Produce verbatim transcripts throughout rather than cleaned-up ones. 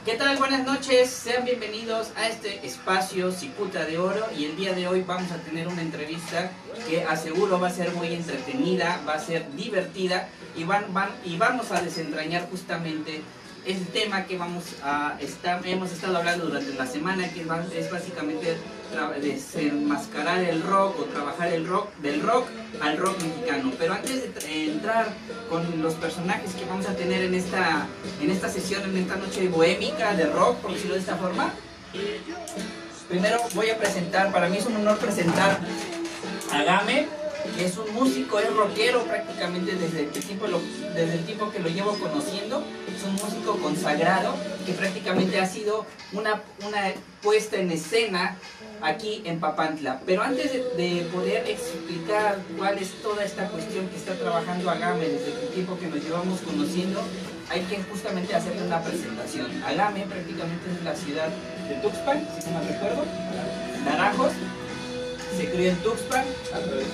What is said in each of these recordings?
¿Qué tal? Buenas noches, sean bienvenidos a este espacio Cicuta de Oro, y el día de hoy vamos a tener una entrevista que aseguro va a ser muy entretenida, va a ser divertida y, van, van, y vamos a desentrañar justamente el tema que vamos a estar, hemos estado hablando durante la semana, que es básicamente desenmascarar el rock o trabajar el rock, del rock al rock mexicano. Pero antes de entrar con los personajes que vamos a tener en esta, en esta sesión, en esta noche bohémica de rock, por decirlo de esta forma, primero voy a presentar, para mí es un honor presentar a Game, que es un músico, es rockero prácticamente desde el tiempo, lo, desde el tiempo que lo llevo conociendo. Es un músico consagrado que prácticamente ha sido una, una puesta en escena aquí en Papantla. Pero antes de, de poder explicar cuál es toda esta cuestión que está trabajando Agame desde el tiempo que nos llevamos conociendo, hay que justamente hacerle una presentación. Agame prácticamente es la ciudad de Tuxpan, si no me recuerdo, Naranjos. Se crió en Tuxpan. Al revés.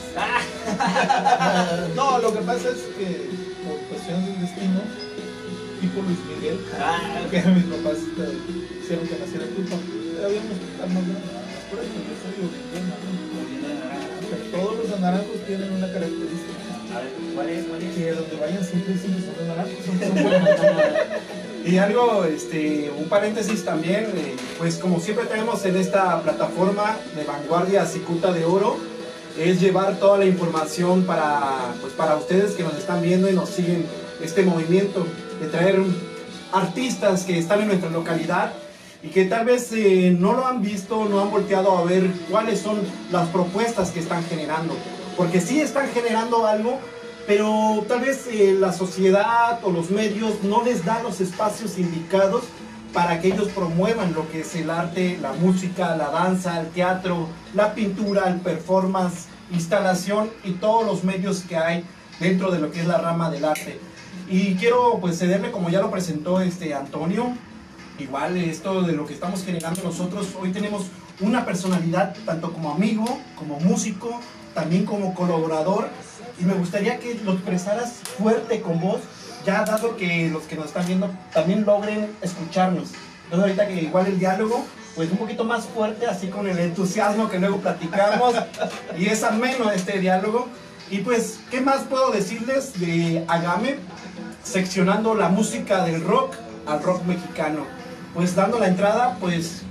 Ah. No, lo que pasa es que por cuestiones del destino, tipo Luis Miguel, ah, que mis papás hicieron que naciera en Tuxpan. Habíamos estar más grandes. Por eso yo soy original, ¿no? Pero todos los naranjos tienen una característica. A ver, ¿cuál es? ¿Cuál es? Que donde vayan siempre siempre son los naranjos. Son, son buenos. Y algo, este, un paréntesis también, eh, pues como siempre tenemos en esta plataforma de vanguardia Cicuta de Oro, es llevar toda la información para, pues para ustedes que nos están viendo y nos siguen este movimiento, de traer artistas que están en nuestra localidad y que tal vez eh, no lo han visto, no han volteado a ver cuáles son las propuestas que están generando, porque sí están generando algo, pero tal vez eh, la sociedad o los medios no les dan los espacios indicados para que ellos promuevan lo que es el arte, la música, la danza, el teatro, la pintura, el performance, instalación y todos los medios que hay dentro de lo que es la rama del arte. Y quiero pues cederle, como ya lo presentó este Antonio, igual esto de lo que estamos generando nosotros. Hoy tenemos una personalidad tanto como amigo, como músico, también como colaborador, y me gustaría que lo expresaras fuerte con voz, ya dado que los que nos están viendo también logren escucharnos. Entonces ahorita que igual el diálogo, pues un poquito más fuerte, así con el entusiasmo que luego platicamos, y es ameno este diálogo. Y pues, ¿qué más puedo decirles de Agame? Seccionando la música del rock al rock mexicano. Pues dando la entrada, pues,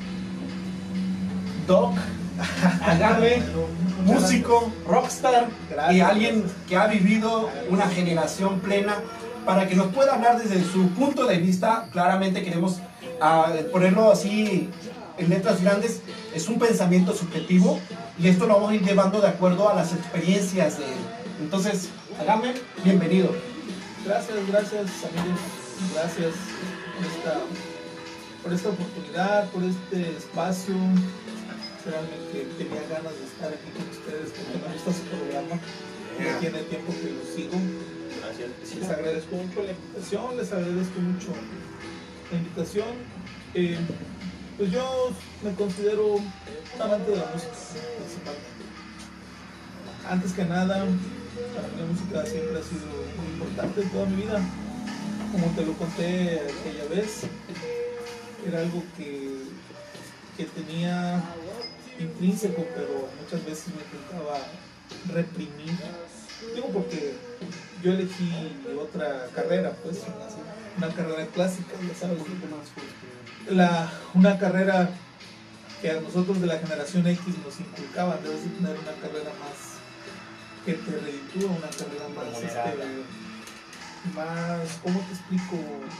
Doc, Agame, músico, rockstar, gracias, y alguien que ha vivido una generación plena, para que nos pueda hablar desde su punto de vista. Claramente queremos uh, ponerlo así en letras grandes, es un pensamiento subjetivo y esto lo vamos a ir llevando de acuerdo a las experiencias de él. Entonces, Agame, bienvenido. Gracias, gracias amigos, gracias por esta, por esta oportunidad, por este espacio. Realmente tenía ganas de estar aquí con ustedes porque me gusta su programa. Yeah. Ya tiene tiempo que lo sigo. Gracias. Les agradezco mucho la invitación, les agradezco mucho la invitación. Eh, pues yo me considero un amante de la música principalmente. Antes que nada, para mí la música siempre ha sido muy importante en toda mi vida. Como te lo conté aquella vez, era algo que, que tenía intrínseco, pero muchas veces me intentaba reprimir. Digo porque yo elegí otra carrera, pues una, una carrera clásica, ya sabes, la, una carrera que a nosotros de la generación X nos inculcaban. Debes de tener una carrera más que te reditúa, una carrera más, este, más, ¿cómo te explico?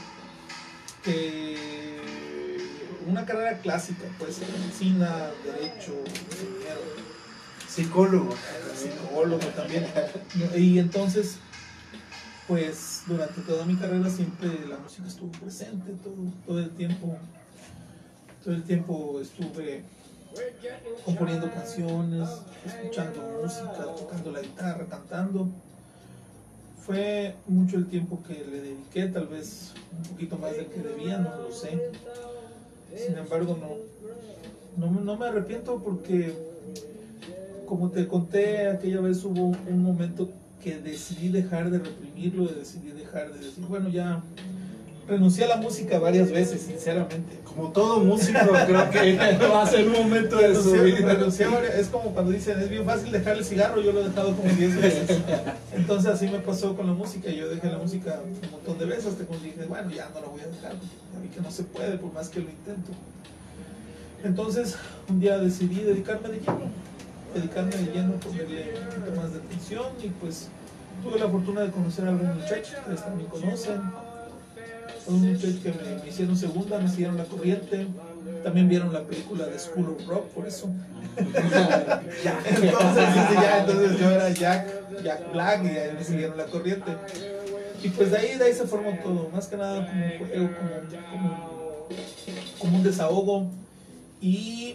Que una carrera clásica, pues, medicina, derecho, ingeniero, psicólogo, psicólogo también. Y entonces, pues, durante toda mi carrera siempre la música estuvo presente, todo, todo el tiempo, todo el tiempo estuve componiendo canciones, escuchando música, tocando la guitarra, cantando. Fue mucho el tiempo que le dediqué, tal vez un poquito más del que debía, no lo sé. Sin embargo, no, no, no me arrepiento porque, como te conté aquella vez, hubo un momento que decidí dejar de reprimirlo, decidí dejar de decir, bueno, ya renuncié a la música varias veces, sinceramente. Como todo músico, creo que va a ser un momento de su Renuncié, vida. renuncié a varias- es como cuando dicen, es bien fácil dejar el cigarro, yo lo he dejado como diez veces. Entonces así me pasó con la música, yo dejé la música un montón de veces, hasta cuando dije, bueno, ya no la voy a dejar, ya vi que no se puede, por más que lo intento. Entonces, un día decidí dedicarme de lleno, dedicarme de lleno, ponerle un poquito más de atención, y pues tuve la fortuna de conocer a algunos muchachos, ustedes también conocen, algunos muchachos que me, me hicieron segunda, me siguieron la corriente, también vieron la película de School of Rock, por eso. Ya, entonces, sí, ya, entonces yo era Jack, Jack Black, y ahí me siguieron la corriente. Y pues de ahí, de ahí se formó todo, más que nada como un juego, como, como, como un desahogo. Y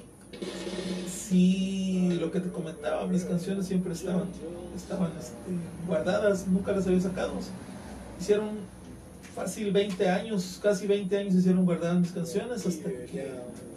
sí, lo que te comentaba, mis canciones siempre estaban, estaban este, guardadas, nunca las había sacado. Hicieron fácil veinte años, casi veinte años hicieron guardadas mis canciones hasta que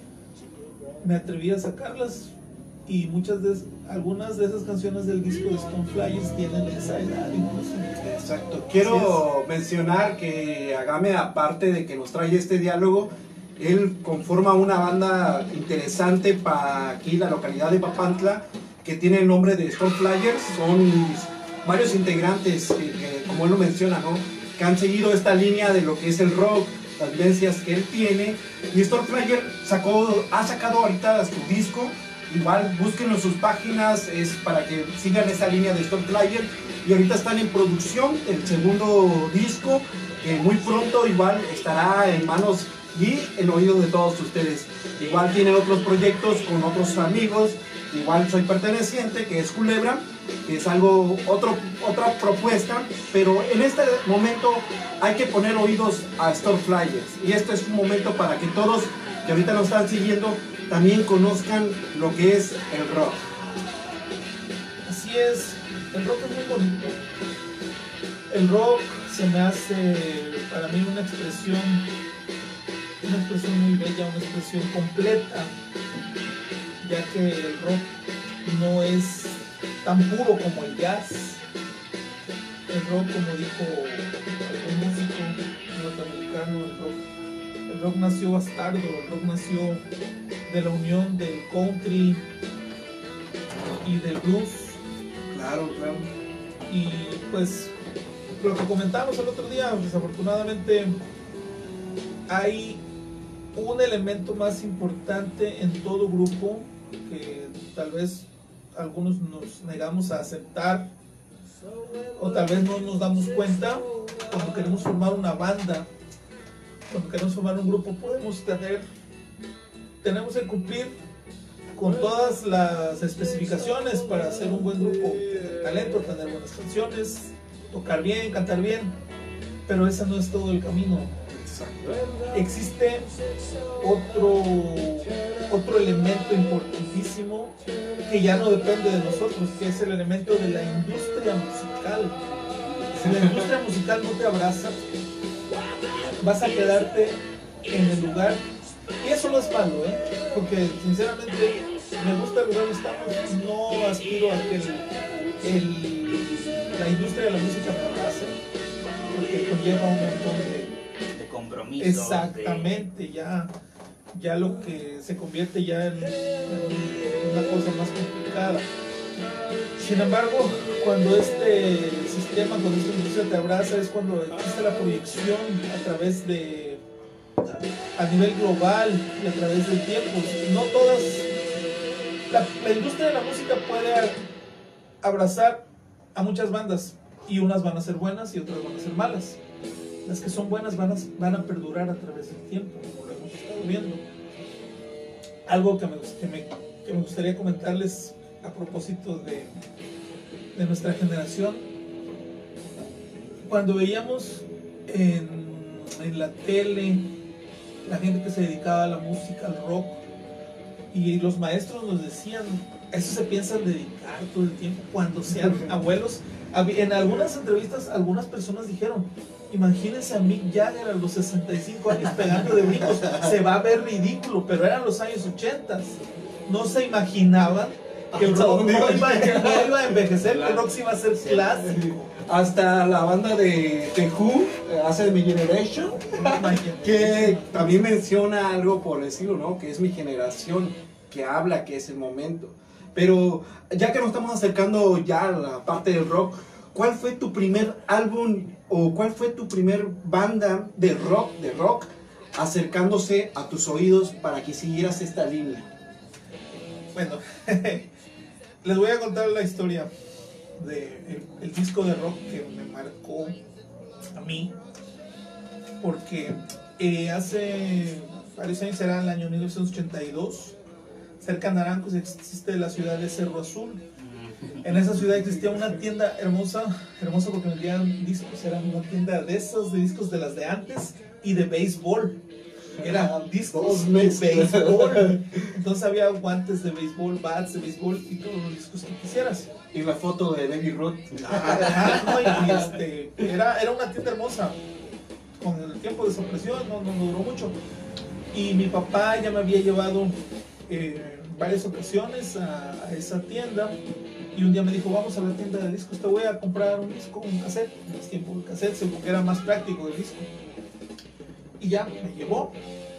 me atreví a sacarlas. Y muchas de algunas de esas canciones del disco de Stone Flyers tienen esa edad incluso. Exacto. Quiero mencionar que Agame, aparte de que nos trae este diálogo, él conforma una banda interesante para aquí, la localidad de Papantla, que tiene el nombre de Stone Flyers. Son varios integrantes que, que, como él lo menciona, ¿no?, que han seguido esta línea de lo que es el rock, las vivencias que él tiene. Y Stone Flyer sacó, ha sacado ahorita su disco. Igual búsquenlo en sus páginas, es para que sigan esa línea de Stone Flyer. Y ahorita están en producción el segundo disco, que muy pronto igual estará en manos y en oídos de todos ustedes. Igual tiene otros proyectos con otros amigos, igual soy perteneciente, que es Culebra, que es algo, otro, otra propuesta, pero en este momento hay que poner oídos a Stone Flyers, y esto es un momento para que todos que ahorita nos están siguiendo también conozcan lo que es el rock. Así es, el rock es muy bonito. El rock se me hace para mí una expresión, una expresión muy bella, una expresión completa, ya que el rock no es tan puro como el jazz. El rock, como dijo un músico norteamericano, el rock, el rock nació bastardo, el rock nació de la unión del country y del blues. Claro, claro. Y pues lo que comentamos el otro día, desafortunadamente hay un elemento más importante en todo grupo que tal vez algunos nos negamos a aceptar, o tal vez no nos damos cuenta. Cuando queremos formar una banda, cuando queremos formar un grupo, podemos tener, tenemos que cumplir con todas las especificaciones para ser un buen grupo, tener talento, tener buenas canciones, tocar bien, cantar bien, pero ese no es todo el camino. Existe otro, otro elemento importantísimo que ya no depende de nosotros, que es el elemento de la industria musical. Si la industria musical no te abraza, vas a quedarte en el lugar, y eso no es malo, ¿eh? Porque sinceramente me gusta el lugar donde estamos, no aspiro a que el, el, la industria de la música me abrace, porque conlleva un montón de compromiso. Exactamente, de... ya, ya lo que se convierte ya en, en una cosa más complicada. Sin embargo, cuando este sistema, cuando esta industria te abraza, es cuando existe la proyección a través de, a nivel global y a través del tiempo. No todas, la, la industria de la música puede abrazar a muchas bandas, y unas van a ser buenas y otras van a ser malas. Las que son buenas van a, van a perdurar a través del tiempo, como lo hemos estado viendo. Algo que me, que me, que me gustaría comentarles a propósito de, de nuestra generación. Cuando veíamos en, en la tele la gente que se dedicaba a la música, al rock, y los maestros nos decían, eso se piensan dedicar todo el tiempo cuando sean abuelos. En algunas entrevistas, algunas personas dijeron, imagínense a Mick Jagger a los sesenta y cinco años pegando de brincos, se va a ver ridículo, pero eran los años ochenta. No se imaginaban que el rock no iba, no iba a envejecer, que el rock sí iba a ser clásico. Hasta la banda de The Who hace de mi generation, que también menciona algo por decirlo, ¿no? Que es mi generación, que habla que es el momento. Pero ya que nos estamos acercando ya a la parte del rock, ¿cuál fue tu primer álbum o cuál fue tu primer banda de rock, de rock acercándose a tus oídos para que siguieras esta línea? Bueno, les voy a contar la historia del el disco de rock que me marcó a mí, porque eh, hace varios años, era el año mil novecientos ochenta y dos, cerca de Naranjos existe la ciudad de Cerro Azul. En esa ciudad existía una tienda hermosa, hermosa porque vendían discos, era una tienda de esas, de discos de las de antes y de béisbol. Eran discos de béisbol. Entonces había guantes de béisbol, bats de béisbol y todos los discos que quisieras. Y la foto de Baby Ruth. Ah, no, y, y este, era, era una tienda hermosa. Con el tiempo desapareció, no, no, no duró mucho. Y mi papá ya me había llevado eh, varias ocasiones a, a esa tienda. Y un día me dijo, vamos a la tienda de discos, te voy a comprar un disco, un cassette. En ese tiempo el cassette, porque era más práctico el disco. Y ya me llevó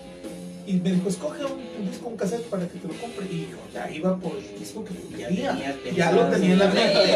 y me dijo, escoge un, un disco, un cassette para que te lo compre. Y yo ya iba por el disco que ya había, ya lo tenía en la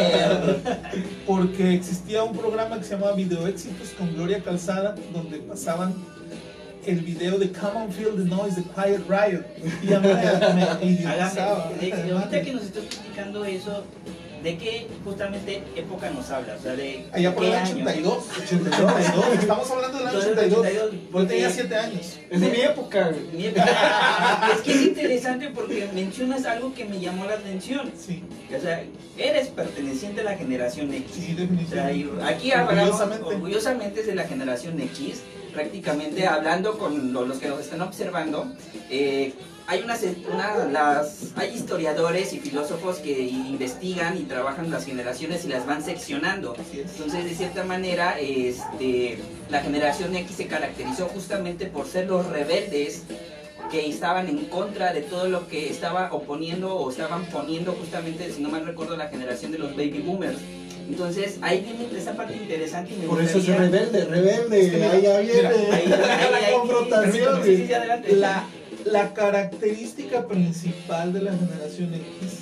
mente. Porque existía un programa que se llamaba Video Éxitos con Gloria Calzada, donde pasaban el video de Come on Feel the Noise de Quiet Riot. Y a mí me, me idiotizaba. Ahorita que nos estás explicando eso, ¿de qué justamente época nos habla? O sea, de allá por el ochenta y dos, ochenta y dos, estamos hablando del año ochenta y dos. Yo tenía siete años. Es de mi época. Mi época. Es que es interesante porque mencionas algo que me llamó la atención. Sí. O sea, eres perteneciente a la generación X. Sí, definitivamente. O sea, aquí hablamos orgullosamente. orgullosamente es de la generación X, prácticamente hablando con los que nos están observando. Eh, Hay, unas, una, las, hay historiadores y filósofos que investigan y trabajan las generaciones y las van seccionando. Entonces, de cierta manera, este, la generación X se caracterizó justamente por ser los rebeldes que estaban en contra de todo lo que estaba oponiendo o estaban poniendo justamente, si no mal recuerdo, la generación de los baby boomers. Entonces, ahí viene esa parte interesante y me Por gustaría... eso es rebelde, rebelde, es que ahí ya viene ahí, ahí, ahí, la confrontación. Sí, sí, sí, adelante. La, la característica principal de la generación X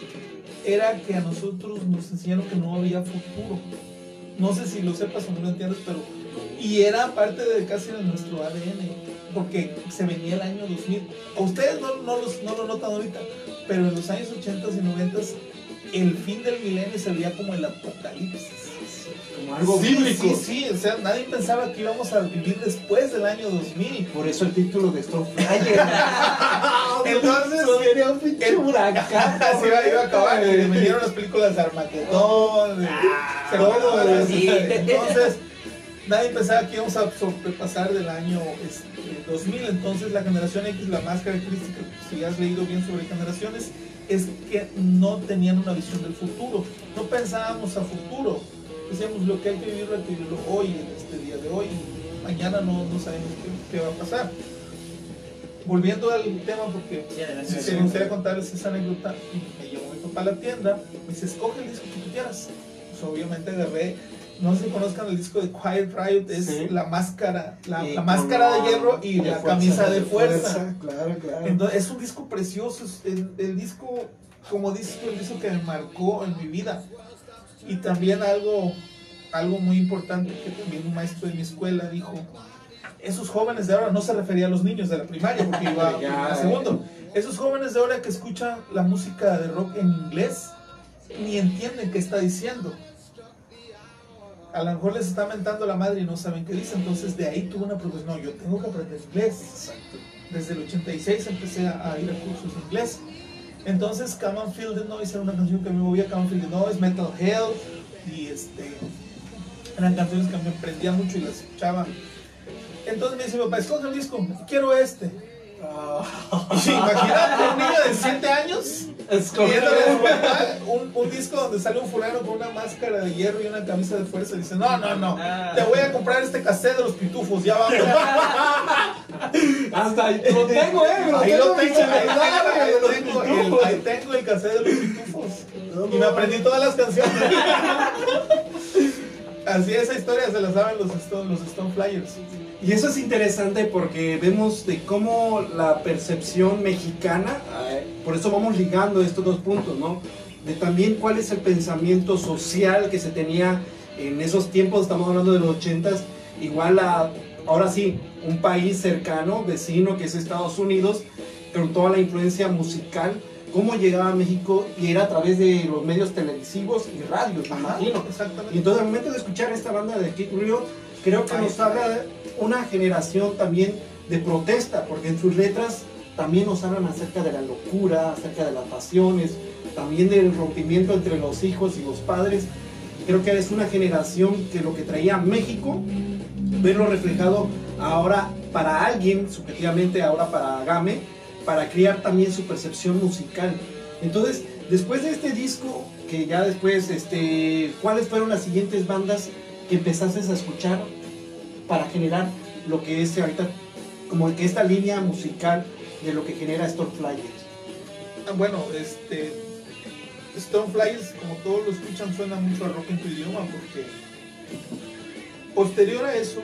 era que a nosotros nos enseñaron que no había futuro. No sé si lo sepas o no lo entiendes, pero... Y era parte de casi de nuestro A D N, porque se venía el año dos mil. A ustedes no, no, los, no lo notan ahorita, pero en los años ochenta y noventa el fin del milenio se veía como el apocalipsis. Como algo sí, bíblico. Sí, sí, o sea, nadie pensaba que íbamos a vivir después del año dos mil. Por eso el título de Stone Flyer. Entonces, venía un pinche huracán. Así iba, iba a acabar. Y vinieron las películas de Armagedón, de ah, todo. Sí. Entonces, nadie pensaba que íbamos a sobrepasar del año este, dos mil. Entonces, la generación X, la más característica, si has leído bien sobre generaciones, es que no tenían una visión del futuro. No pensábamos a futuro. Decíamos lo que hay que vivirlo, hay que vivirlo hoy, en este día de hoy. Y mañana no, no sabemos qué, qué va a pasar. Volviendo al tema, porque sí, si me gustaría contarles esa anécdota, me llevó mi papá a la tienda, me dice, escoge el disco que tú quieras. Pues obviamente agarré, no sé si conozcan el disco de Quiet Riot, es sí. la máscara, la, la máscara de hierro y de la fuerza, camisa de fuerza. fuerza. Claro, claro. Entonces, es un disco precioso, es el, el disco, como dices tú, el disco que me marcó en mi vida. Y también algo, algo muy importante que también un maestro de mi escuela dijo, esos jóvenes de ahora, no se refería a los niños de la primaria porque iba a segundo, esos jóvenes de ahora que escuchan la música de rock en inglés ni entienden qué está diciendo. A lo mejor les está mentando la madre y no saben qué dice. Entonces de ahí tuve una profesión, no, yo tengo que aprender inglés. Exacto. Desde el ochenta y seis empecé a, a ir a cursos de inglés. Entonces Come on Feel the Noise era una canción que me movía, Come on Feel the Noise, Mental Health, y este, eran canciones que me prendían mucho y las escuchaba. Entonces me dice mi papá, escoge el disco, quiero este. Uh, sí, imagínate un niño de siete años pidiéndole a su papá un, un disco donde sale un fulano con una máscara de hierro y una camisa de fuerza y dice, no, no, no, te voy a comprar este cassette de los Pitufos, ya vamos. Hasta ahí lo tengo, eh, lo ahí tengo, lo tengo, ahí, ahí, tengo el, ahí tengo el cassette de los Pitufos y me aprendí todas las canciones. Así, esa historia se la saben los Stone, los Stone Flyers. Y eso es interesante porque vemos de cómo la percepción mexicana, por eso vamos ligando estos dos puntos, ¿no? De también cuál es el pensamiento social que se tenía en esos tiempos, estamos hablando de los ochentas, igual a, ahora sí, un país cercano, vecino, que es Estados Unidos, con toda la influencia musical, cómo llegaba a México, y era a través de los medios televisivos y radios, me imagino. Exactamente. Y entonces al momento de escuchar esta banda de Kid Rio, creo que nos habla de una generación también de protesta, porque en sus letras también nos hablan acerca de la locura, acerca de las pasiones, también del rompimiento entre los hijos y los padres. Creo que es una generación que lo que traía a México, verlo reflejado ahora para alguien, subjetivamente ahora para Game, para crear también su percepción musical. Entonces, después de este disco, que ya después, este, ¿cuáles fueron las siguientes bandas que empezaste a escuchar para generar lo que es ahorita, como que esta línea musical de lo que genera Stone Flyers? Ah, bueno, este, Stone Flyers, como todos lo escuchan, suena mucho a rock en tu idioma, porque posterior a eso,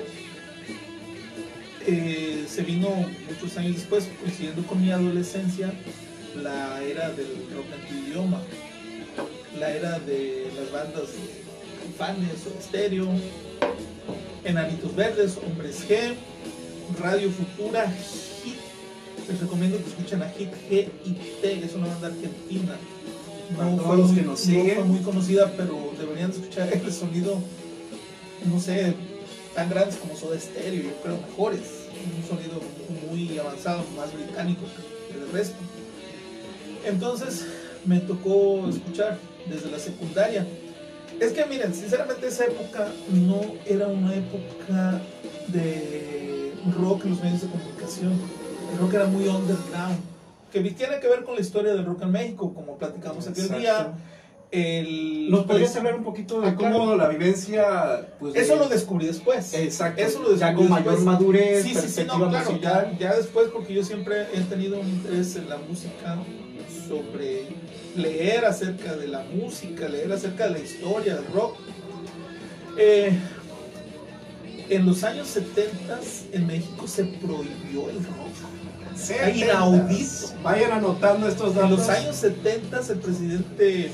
eh, se vino muchos años después, coincidiendo con mi adolescencia, la era del rock en tu idioma, la era de las bandas de Fanes o Estéreo, Enanitos Verdes, Hombres G, Radio Futura, Hit. Les recomiendo que escuchen a Hit, G y T, es una banda argentina. No fue, muy, que nos no fue muy conocida, pero deberían escuchar el sonido, no sé, tan grandes como Soda Stereo, yo creo mejores. Un sonido muy avanzado, más británico que el resto. Entonces me tocó escuchar desde la secundaria. Es que miren, sinceramente esa época no era una época de rock en los medios de comunicación. El rock era muy underground, que tiene que ver con la historia del rock en México, como platicamos aquel día. El, ¿Nos podrías hablar un poquito de ah, cómo claro. la vivencia? Pues, eso de... lo descubrí después. Exacto. Eso lo descubrí ya con mayor después. madurez, sí, sí, sí, no, claro, ya, ya después, porque yo siempre he tenido un interés en la música, sobre leer acerca de la música, leer acerca de la historia del rock. Eh, en los años setenta en México se prohibió el rock. setentas. Inaudito. Vayan anotando estos datos. En los años setenta el presidente,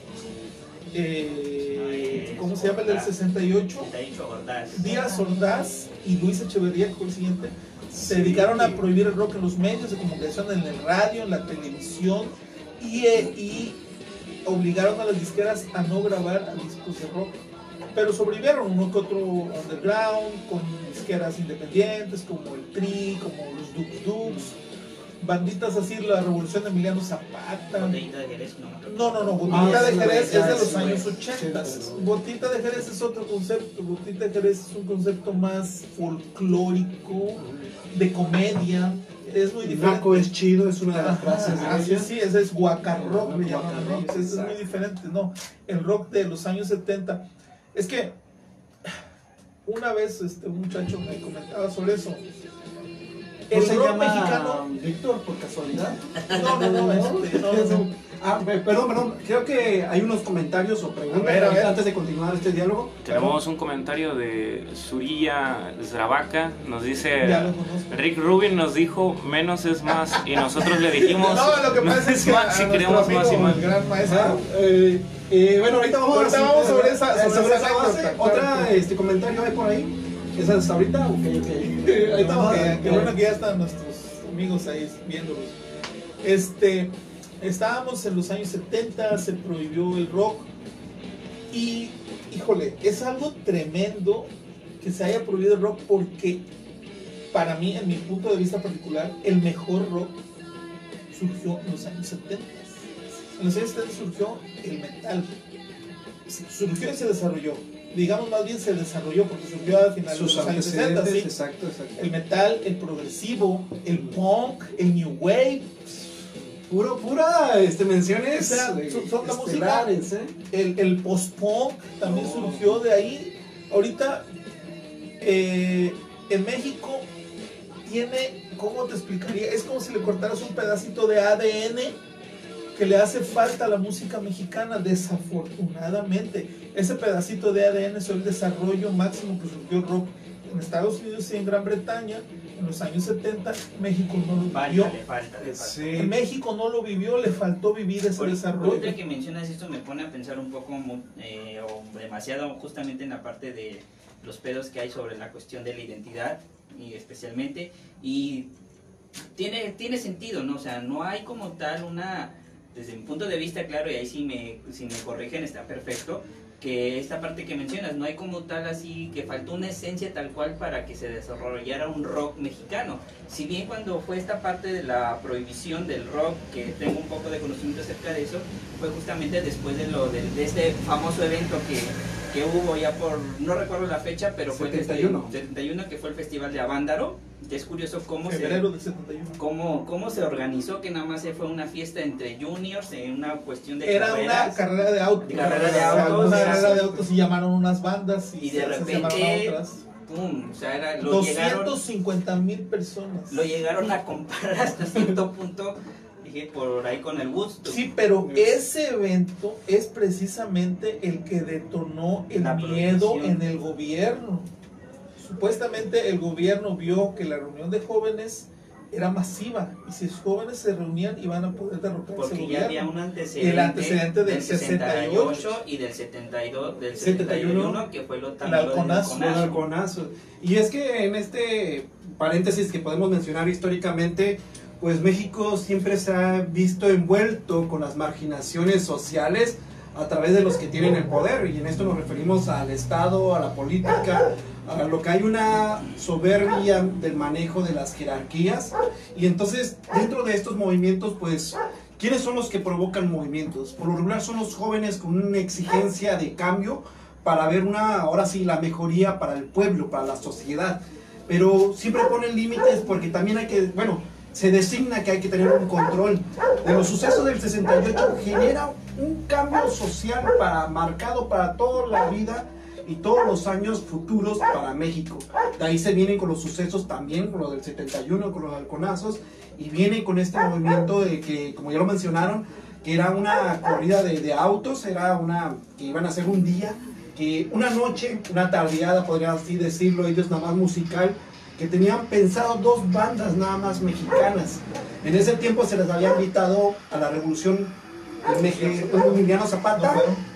eh, ¿cómo se llama el del sesenta y ocho? Díaz Ordaz y Luis Echeverría, que fue el siguiente, se dedicaron a prohibir el rock en los medios de comunicación, en el radio, en la televisión, y, y obligaron a las disqueras a no grabar discos de rock. Pero sobrevivieron uno que otro underground, con disqueras independientes como el Tri, como los Dux Dux, banditas así, la Revolución de Emiliano Zapata. Botellita de Jerez, no. No, no, no, Botellita de Jerez es de los años ochenta. Botellita de Jerez es otro concepto. Botellita de Jerez es un concepto más folclórico, de comedia. Es muy diferente. Naco es chido, es una de las frases. Ah, sí, sí, ese es guacarrock, le llaman ellos. Ese es muy diferente, no. El rock de los años setenta. Es que una vez este, un muchacho me comentaba sobre eso. El ¿No se rock llama mexicano. Víctor, por casualidad? No, no, no, este, no, no. Ah, perdón, perdón, creo que hay unos comentarios o preguntas a ver, a ver. antes de continuar este diálogo. Tenemos un comentario de Surilla Zrabaca, nos dice, Rick Rubin nos dijo, menos es más, y nosotros le dijimos, no, lo que pasa es, es que más, si queremos más y más. El gran maestro. Ah, eh, eh, bueno, ahorita vamos, ahorita a, vamos sobre esa, sobre sobre esa, esa base. claro, Otra claro. este comentario hay por ahí. ¿Es hasta ahorita? Ok, ok. Ahorita no, que, que bueno que ya están nuestros amigos ahí viéndolos. Este... Estábamos en los años setenta, se prohibió el rock y, híjole, es algo tremendo que se haya prohibido el rock porque para mí, en mi punto de vista particular, el mejor rock surgió en los años setenta. En los años setenta surgió el metal, surgió y se desarrolló. Digamos más bien se desarrolló porque surgió a finales de los años sesenta, ¿sí? Exacto, exacto. El metal, el progresivo, el punk, el new wave. Puro, pura este, menciones. O sea, son, son la música. ¿eh? El, el post-punk también oh. surgió de ahí. Ahorita, eh, en México, tiene, ¿cómo te explicaría? Es como si le cortaras un pedacito de A D N que le hace falta a la música mexicana, desafortunadamente. Ese pedacito de A D N es el desarrollo máximo que surgió el rock en Estados Unidos y en Gran Bretaña en los años setenta. México no lo vivió. Falta, le falta, le falta. Sí. En México no lo vivió, le faltó vivir ese Por, desarrollo. ahorita que mencionas esto me pone a pensar un poco eh, o demasiado justamente en la parte de los pedos que hay sobre la cuestión de la identidad y especialmente y tiene, tiene sentido, ¿no? O sea, no hay como tal una, desde mi punto de vista, claro, y ahí si me, si me corrigen está perfecto, que esta parte que mencionas, no hay como tal así, que faltó una esencia tal cual para que se desarrollara un rock mexicano. Si bien cuando fue esta parte de la prohibición del rock, que tengo un poco de conocimiento acerca de eso, fue justamente después de, lo, de, de este famoso evento que, que hubo ya por, no recuerdo la fecha, pero fue setenta y uno. el setenta y uno, que fue el Festival de Avándaro. Es curioso cómo Febrero se, del setenta y uno. cómo, cómo se organizó, que nada más se fue una fiesta entre juniors, en una cuestión de Era carreras. una carrera de autos. De carrera de autos, Una era carrera así. de autos y llamaron unas bandas y, Y de se- se llamaron repente, a otras. pum, o sea, era, lo, llegaron, doscientas cincuenta mil personas. lo llegaron a comprar hasta cierto punto, dije, por ahí con el Woodstock. Sí, pero ese evento es precisamente el que detonó el La miedo prohibición. en el gobierno. Supuestamente el gobierno vio que la reunión de jóvenes era masiva y si los jóvenes se reunían iban a poder derrotar ese Porque ya gobierno. había un antecedente, El antecedente del sesenta y ocho y del setenta y dos, del setenta y uno, que fue lo El también lo del halconazo. Un halconazo. halconazo. Y es que en este paréntesis que podemos mencionar históricamente, pues México siempre se ha visto envuelto con las marginaciones sociales a través de los que tienen el poder, y en esto nos referimos al Estado, a la política, a lo que hay una soberbia del manejo de las jerarquías. Y entonces dentro de estos movimientos, pues ¿quiénes son los que provocan movimientos? Por lo regular son los jóvenes con una exigencia de cambio para ver una, ahora sí, la mejoría para el pueblo, para la sociedad. Pero siempre ponen límites porque también hay que, bueno, se designa que hay que tener un control. De los sucesos del sesenta y ocho genera un cambio social para, marcado para toda la vida y todos los años futuros para México. De ahí se vienen con los sucesos también, con lo del setenta y uno, con los halconazos, y viene con este movimiento de que, como ya lo mencionaron, que era una corrida de, de autos, era una, que iban a ser un día, que una noche, una tardeada, podrían así decirlo ellos, nada más musical, que tenían pensado dos bandas nada más mexicanas. En ese tiempo se les había invitado a la revolución de Mex- Emiliano Zapata,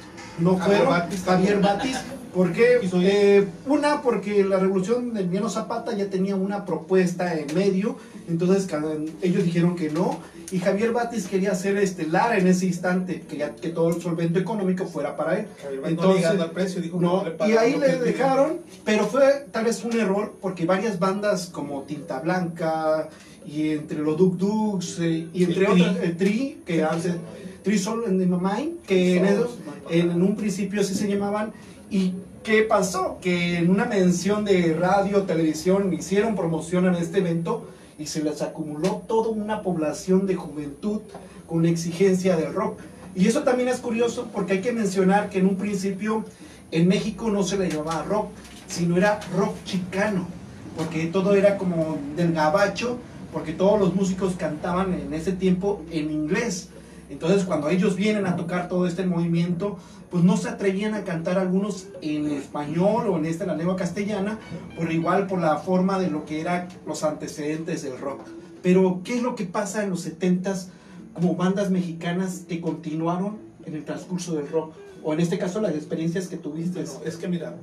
no fueron, Javier Batis. ¿Por qué? Eh, una, porque la revolución de Emiliano Zapata ya tenía una propuesta en medio, entonces ellos dijeron que no, y Javier Batis quería ser estelar en ese instante, que ya que todo el solvento económico fuera para él. Entonces, al precio, dijo, no, no le y pagan ahí lo le que dejaron, pero fue tal vez un error, porque varias bandas como Tinta Blanca, y entre los Duk Duks, eh, y entre El Tri. otras, el Tri, que hace Tri Soul in my Mind, que en, esos, en, en un principio así se llamaban. ¿Y qué pasó? Que en una mención de radio, televisión, hicieron promoción en este evento y se les acumuló toda una población de juventud con exigencia del rock. Y eso también es curioso porque hay que mencionar que en un principio en México no se le llamaba rock, sino era rock chicano, porque todo era como del gabacho, porque todos los músicos cantaban en ese tiempo en inglés. Entonces cuando ellos vienen a tocar todo este movimiento, pues no se atrevían a cantar algunos en español o en esta la lengua castellana, por igual por la forma de lo que eran los antecedentes del rock. Pero ¿qué es lo que pasa en los setentas como bandas mexicanas que continuaron en el transcurso del rock? O en este caso las experiencias que tuviste. Bueno, es que mira,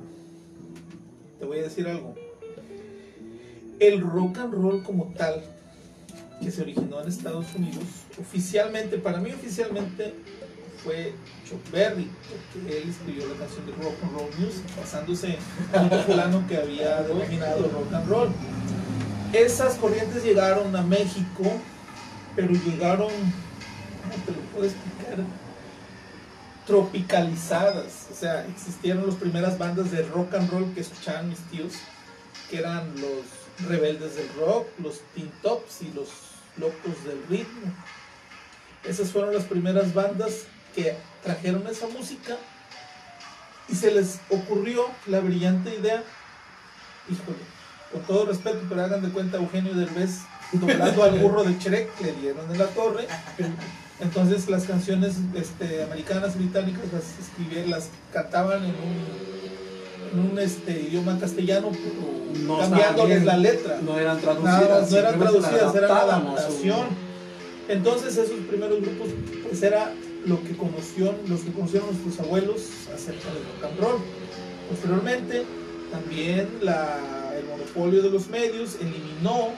te voy a decir algo. El rock and roll como tal, que se originó en Estados Unidos, oficialmente, para mí oficialmente, fue Chuck Berry, porque él escribió la canción de Rock and Roll Music, basándose en un fulano que había denominado rock and roll. Esas corrientes llegaron a México, pero llegaron, ¿cómo te lo puedo explicar? Tropicalizadas. O sea, existieron las primeras bandas de rock and roll que escuchaban mis tíos, que eran los Rebeldes del Rock, los Teen Tops y los Locos del Ritmo. Esas fueron las primeras bandas que trajeron esa música y se les ocurrió la brillante idea, híjole, con todo respeto, pero hagan de cuenta Eugenio Derbez doblando al burro de Shrek, le dieron en la torre. Entonces las canciones este, americanas y británicas las escribían, las cantaban en un, en un este, idioma castellano, pero no cambiándoles la letra. No eran traducidas. Nada, no eran traducidas, era la adaptación. Entonces esos primeros grupos, pues era lo que conoció, los que conocieron nuestros abuelos acerca del rock and roll. Posteriormente, también la, el monopolio de los medios eliminó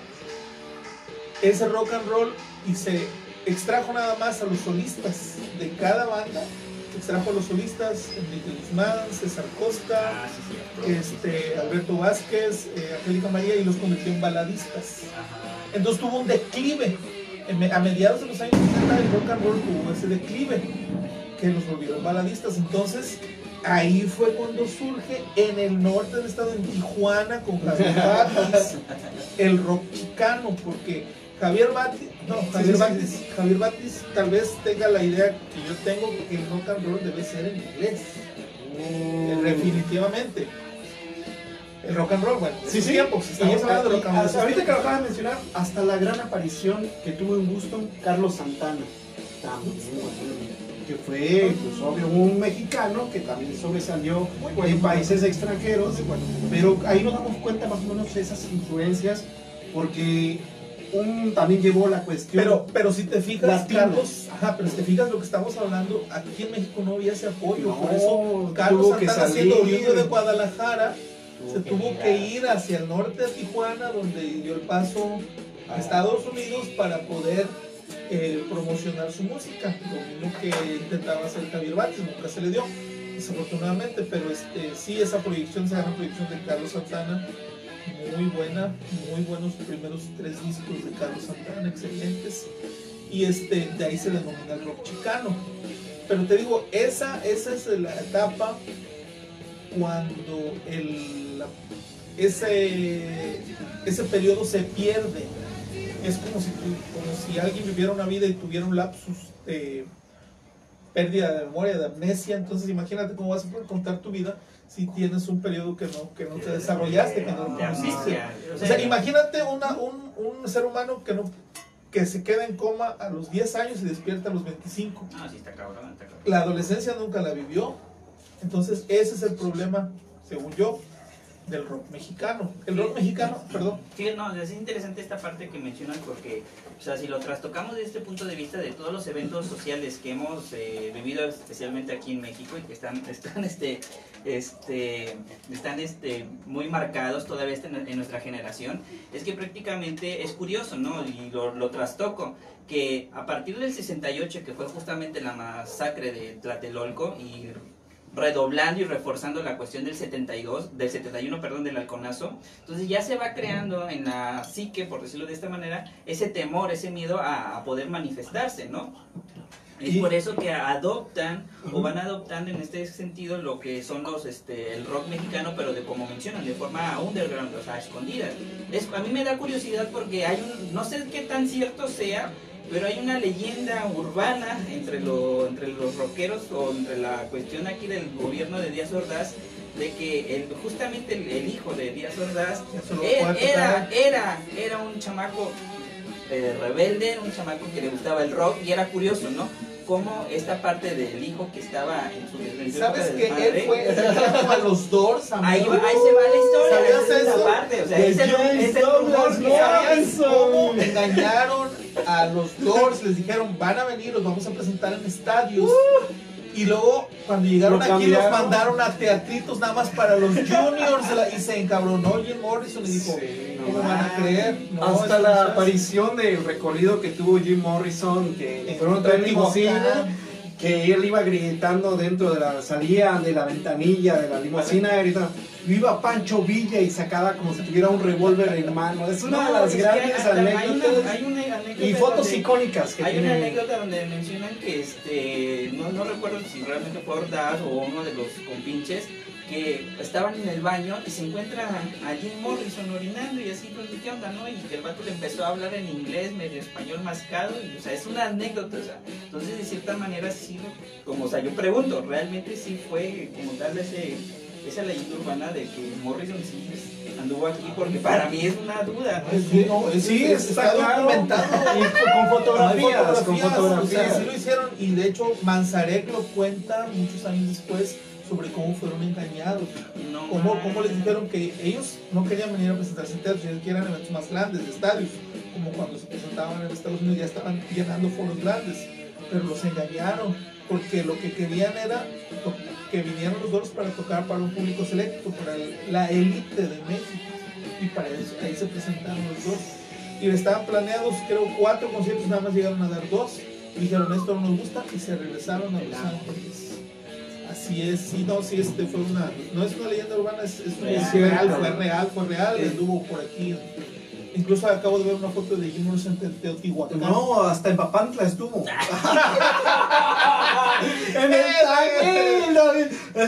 ese rock and roll y se extrajo nada más a los solistas de cada banda. Extrajo a los solistas, Enrique Guzmán, César Costa, Ah, sí, sí, este, Alberto Vázquez, eh, Angélica María, y los convirtió en baladistas. Ajá. Entonces tuvo un declive. A mediados de los años setenta el rock and roll tuvo ese declive que los volvieron baladistas. Entonces ahí fue cuando surge en el norte del estado, en Tijuana, con Javier Batis, el rock chicano, porque Javier Batis, no, Javier, sí, sí, Batis, sí. Javier Batis tal vez tenga la idea que yo tengo, que el rock and roll debe ser en inglés. Oh. Definitivamente. El rock and roll, bueno, Sí, esos sí, tiempos, estamos y, hablando de rock and roll. hasta ahorita que lo acabas de mencionar, hasta la gran aparición que tuvo en Houston Carlos Santana, también, que fue, pues obvio, un mexicano que también sobresalió en países extranjeros, pero ahí nos damos cuenta más o menos de esas influencias, porque un, también llevó la cuestión. Pero, pero si te fijas, Latino. Carlos, ajá, pero si te fijas lo que estamos hablando, aquí en México no había ese apoyo, No, por eso Carlos tuvo que Santana, salir. siendo oriundo de Guadalajara, Tuvo se que tuvo migrar. que ir hacia el norte de Tijuana, donde dio el paso a Estados Unidos para poder eh, promocionar su música, lo mismo que intentaba hacer Javier Batis, nunca se le dio, desafortunadamente, pero este, sí, esa proyección, esa gran proyección de Carlos Santana, muy buena, muy buenos los primeros tres discos de Carlos Santana, excelentes, y este, de ahí se denomina el rock chicano. Pero te digo, esa, esa es la etapa cuando el, la- ese, ese periodo se pierde. Es como si, tu- como si alguien viviera una vida y tuviera un lapsus de pérdida de memoria, de amnesia. Entonces imagínate cómo vas a poder contar tu vida si tienes un periodo que no, que no te desarrollaste, que no De conociste. amnesia. O sea, imagínate una, un, un ser humano que, no, que se queda en coma a los diez años y despierta a los veinticinco. No, sí está cabrón, está cabrón. La adolescencia nunca la vivió. Entonces ese es el problema, según yo, del rock mexicano. El rock mexicano, perdón. Sí, no, es interesante esta parte que mencionan porque, o sea, si lo trastocamos desde este punto de vista de todos los eventos sociales que hemos eh, vivido especialmente aquí en México y que están, están, este, este, están este, muy marcados todavía este, en, en nuestra generación, es que prácticamente es curioso, ¿no? Y lo, lo trastoco, que a partir del sesenta y ocho, que fue justamente la masacre de Tlatelolco, y redoblando y reforzando la cuestión del setenta y dos, del setenta y uno, perdón, del halconazo, entonces ya se va creando en la psique, por decirlo de esta manera, ese temor, ese miedo a, a poder manifestarse, ¿no? Es por eso que adoptan o van adoptando en este sentido lo que son los este el rock mexicano, pero de como mencionan, de forma underground, o sea, escondida. Es, a mí me da curiosidad porque hay un, no sé qué tan cierto sea, pero hay una leyenda urbana entre, lo, entre los rockeros o entre la cuestión aquí del gobierno de Díaz Ordaz, de que el, justamente el, el hijo de Díaz Ordaz era, era, era, era un chamaco eh, rebelde, un chamaco que le gustaba el rock, y era curioso, ¿no? Como esta parte del hijo que estaba en su en su ¿Sabes época de que desmadre, él fue como a los Doors? Ahí, va- ahí se va la historia, ¿Sabías esa es eso? la parte, o sea, De es el, James es el rumor Douglas que hay. Morrison. ¿Cómo engañaron a los Doors? Les dijeron, van a venir, los vamos a presentar en estadios. Y luego, cuando llegaron Lo aquí, los cambiaron. mandaron a teatritos nada más para los juniors. de la- y se encabronó Jim Morrison y dijo, Sí, no ¿cómo van a mames. creer? No, Hasta es- la es- aparición del recorrido que tuvo Jim Morrison, que En fueron a traer Teotihuacán. limusina, que él iba gritando dentro de la, salía de la ventanilla de la limusina, gritando, viva Pancho Villa, y sacaba como si tuviera un revólver en mano. Es una de No, las es que grandes hay- hay una- anécdotas hay una anécdota y fotos donde- icónicas que Hay tiene. una anécdota donde mencionan que este no, no recuerdo si realmente fue Ordaz o uno de los compinches que estaban en el baño y se encuentra a Jim Morrison orinando y así, pues, ¿qué onda, no? Y que el vato le empezó a hablar en inglés, medio español mascado, y, o sea, es una anécdota, o sea, entonces de cierta manera sí, como, o sea, yo pregunto, ¿realmente sí fue como tal ese, esa leyenda urbana de que Morrison sí anduvo aquí, porque para mí es una duda. Es que no, es, Sí, es, está está claro. documentado. Y con fotografías, Hay con O sea, fotografías. sí lo hicieron, y de hecho Manzarek lo cuenta muchos años después sobre cómo fueron engañados. No, Cómo, cómo les dijeron que ellos no querían venir a presentarse en teatros, ellos querían eventos más grandes, de estadios, como cuando se presentaban en Estados Unidos ya estaban llenando foros grandes, pero los engañaron, porque lo que querían era que vinieran los dos para tocar para un público selecto, para el, la élite de México, y para eso ahí se presentaron los dos, y estaban planeados creo cuatro conciertos, nada más llegaron a dar dos, y dijeron esto no nos gusta, y se regresaron a Los Ángeles. Así es, sí, no, sí, este fue una, no es una leyenda urbana, es, es real, real, fue real, fue real, estuvo por aquí. Incluso acabo de ver una foto de Jim Morrison en Teotihuacán. No, hasta en Papantla estuvo. En el tranquilo.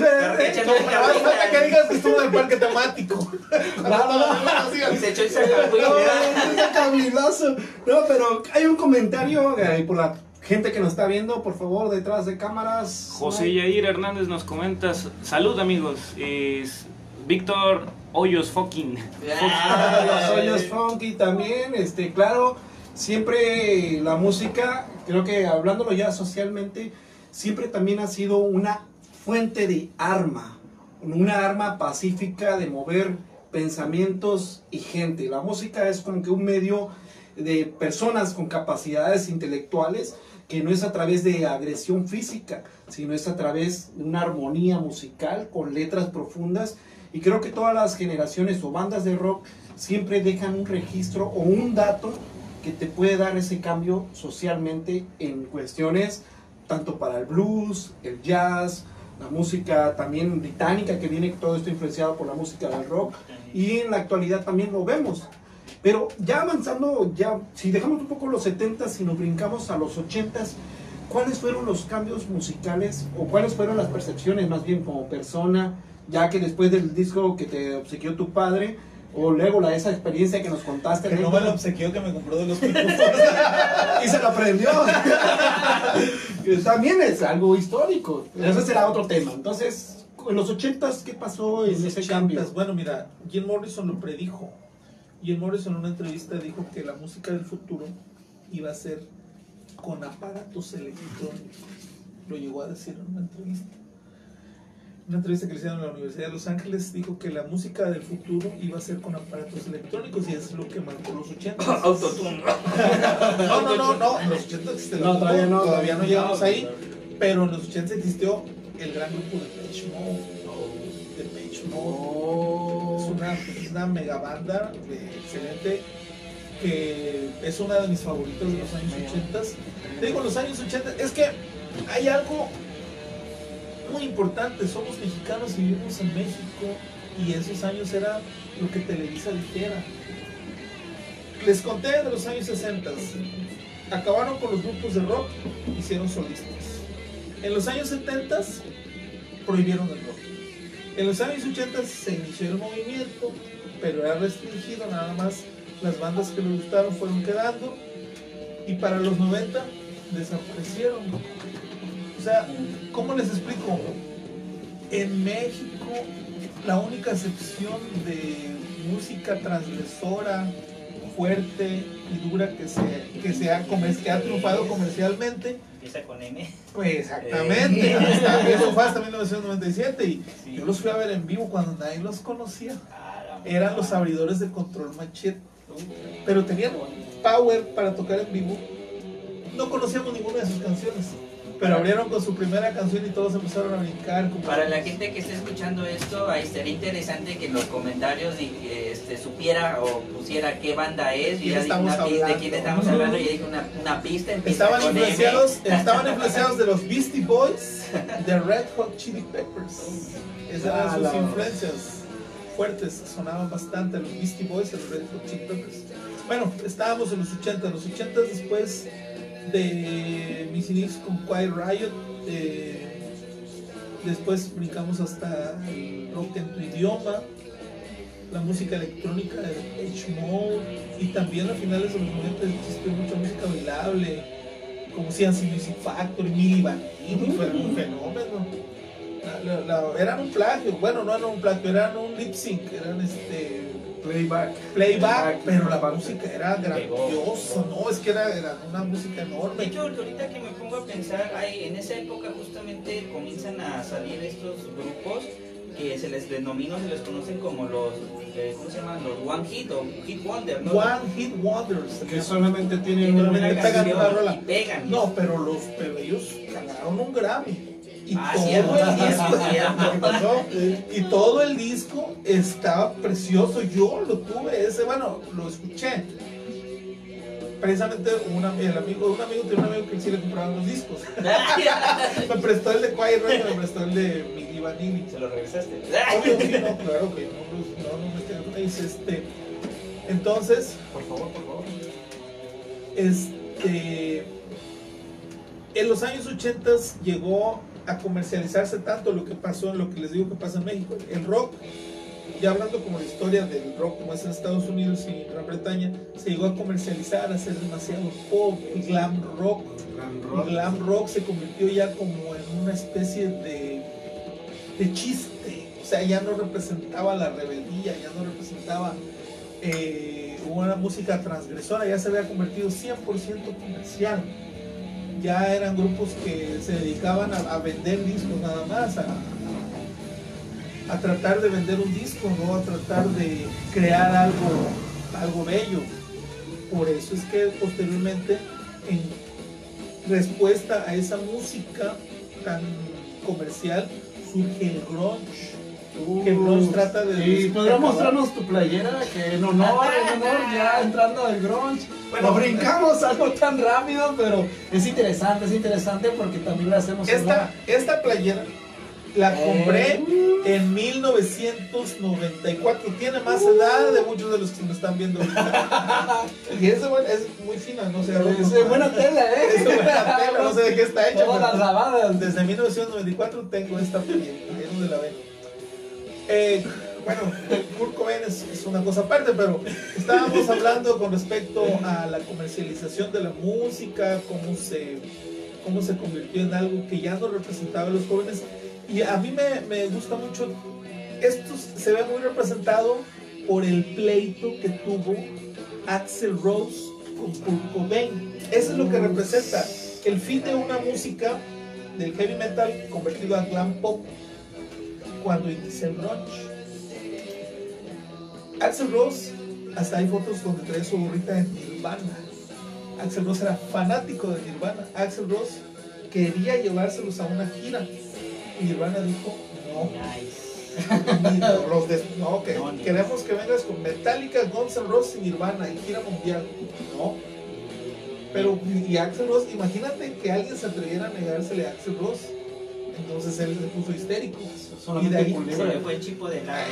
Falta que digas que estuvo en el parque temático. No, no, no. Se echó el sacagüey. No, cabilazo. No, pero hay un comentario eh, por la gente que nos está viendo, por favor, detrás de cámaras. José Yair Hernández nos comenta, salud amigos, es Víctor Hoyos fucking. Ah, los hoyos funky también, este, claro, siempre la música, creo que hablándolo ya socialmente, siempre también ha sido una fuente de arma, una arma pacífica de mover pensamientos y gente. La música es como que un medio de personas con capacidades intelectuales, que no es a través de agresión física, sino es a través de una armonía musical con letras profundas. Y creo que todas las generaciones o bandas de rock siempre dejan un registro o un dato que te puede dar ese cambio socialmente en cuestiones tanto para el blues, el jazz, la música también británica, que viene todo esto influenciado por la música del rock, y en la actualidad también lo vemos. Pero ya avanzando, ya si dejamos un poco los setentas y nos brincamos a los ochentas, ¿cuáles fueron los cambios musicales o cuáles fueron las percepciones más bien como persona, ya que después del disco que te obsequió tu padre, o luego la, esa experiencia que nos contaste? Que no me lo obsequió, que me compró de los pitufos. Y se lo aprendió. También es algo histórico. Ese será otro tema. Entonces, en los ochentas, ¿qué pasó en ese cambio? Bueno, mira, Jim Morrison lo predijo. Jim Morrison en una entrevista dijo que la música del futuro iba a ser con aparatos electrónicos. Lo llegó a decir en una entrevista. Una entrevista que le hicieron en la Universidad de Los Ángeles, dijo que la música del futuro iba a ser con aparatos electrónicos, y es lo que marcó los ochentas. Autotune. No, no, no, no, en los ochentas existe el No, autotune, todavía no, todavía no llegamos no, ahí, no. pero en los ochentas existió el gran grupo de Depeche Mode. Depeche Mode. Es una, es una mega banda de excelente, que es una de mis favoritas de los años ochenta. Te digo, los años ochenta, es que hay algo muy importante, somos mexicanos y vivimos en México, y esos años era lo que Televisa dijera. Les conté de los años sesenta, acabaron con los grupos de rock, hicieron solistas. En los años setenta prohibieron el rock. En los años ochenta se inició el movimiento, pero era restringido, nada más las bandas que les gustaron fueron quedando, y para los noventa desaparecieron. O sea, ¿cómo les explico? En México, la única excepción de música transgresora, fuerte y dura que se, que se ha, que ha triunfado comercialmente, Empieza con M. pues exactamente, Eh. hasta, eso fue hasta mil novecientos noventa y siete, y Sí. yo los fui a ver en vivo cuando nadie los conocía. Eran los abridores de Control Machete, pero tenían power para tocar en vivo. No conocíamos ninguna de sus canciones, pero abrieron con su primera canción y todos empezaron a brincar. Como... Para la gente que esté escuchando esto, ahí sería interesante que en los comentarios di- este, supiera o pusiera qué banda es. ¿Quién Ya dije estamos una pista, de hablando? quién estamos hablando, ya dije una, una pista. Empieza Estaban con influenciados, M. estaban influenciados de los Beastie Boys, de Red Hot Chili Peppers. Esas eran Ah, sus la- influencias fuertes, sonaban bastante los Beastie Boys y los Red Hot Chili Peppers. Bueno, estábamos en los ochenta, en los ochenta después de mis inicios con Quiet Riot, eh, después brincamos hasta el rock en tu idioma, la música electrónica de Depeche Mode, y también a finales de los noventa existió mucha música bailable, como C N C Music Factory, Milli Vanilli, fue un fenómeno. La, la, eran un plagio, bueno, no eran un plagio, eran un lip sync, eran este Playback. playback, pero la música era grandiosa, no, es que era, era una música enorme. De hecho, ahorita que me pongo a pensar, hay, en esa época justamente comienzan a salir estos grupos que se les denomina, se les conocen como los, eh, ¿cómo se llaman? Los One Hit o Hit Wonder, ¿no? One Hit Wonders, Que solamente tienen Tienen una una pegan canción una rola. y pegan. No, pero los pero ellos ganaron un Grammy. Y Ah, todo cierto, el disco, cierto. ¿qué pasó? Y todo el disco estaba precioso. Yo lo tuve, ese, bueno, lo escuché. Precisamente un, el amigo, un amigo tiene un amigo que sí le compraban los discos. Me prestó el de Quiet Riot, me prestó el de Milli Vanilli. ¿Se lo regresaste? Obvio, sí, no, claro que no, no, no, no, no, es este. Entonces, Por favor, por favor. este, en los años ochenta llegó a comercializarse tanto lo que pasó en lo que les digo que pasa en México. El rock, ya hablando como la historia del rock como es en Estados Unidos y Gran Bretaña, se llegó a comercializar, a ser demasiado pop, glam rock. Glam rock. El glam rock se convirtió ya como en una especie de, de chiste, o sea, ya no representaba la rebeldía, ya no representaba eh, una música transgresora, ya se había convertido cien por ciento comercial. Ya eran grupos que se dedicaban a, a vender discos nada más, a, a tratar de vender un disco, no a tratar de crear algo, algo bello. Por eso es que posteriormente, en respuesta a esa música tan comercial, surge el grunge. Uh, que el grunge trata de... ¿Y podrás acabar- mostrarnos tu playera? Que en honor, en honor, ya entrando al grunge. Bueno, nos brincamos algo tan rápido, pero es interesante, es interesante porque también lo hacemos en Esta, esta playera la compré Eh. en mil novecientos noventa y cuatro. Tiene más edad de muchos de los que me están viendo ahorita. Y es, de buen- es muy fina, no sé. Es de buena tela, ¿eh? Es de buena tela, no sé de qué está hecha. Todas pero las rabadas. desde mil novecientos noventa y cuatro tengo esta playera. Ahí es donde la ven. Eh, bueno, Kurt Cobain es, es una cosa aparte, pero estábamos hablando con respecto a la comercialización de la música, cómo se, cómo se convirtió en algo que ya no representaba a los jóvenes. Y a mí me, me gusta mucho, esto se ve muy representado por el pleito que tuvo Axl Rose con Kurt Cobain. Eso es lo que representa el fin de una música del heavy metal convertido a glam pop cuando inicia el grunge. Axl Rose, hasta hay fotos donde trae su gorrita de Nirvana. Axl Rose era fanático de Nirvana. Axl Rose quería llevárselos a una gira. Y Nirvana dijo, no. Nice. Ni los de- no, que No, ni- queremos que vengas con Metallica, Guns N' Roses y Nirvana y gira mundial. No. Pero, y Axl Rose, imagínate que alguien se atreviera a negársele a Axl Rose. Entonces él se puso histérico. Y de ahí Se le fue el chipo de la...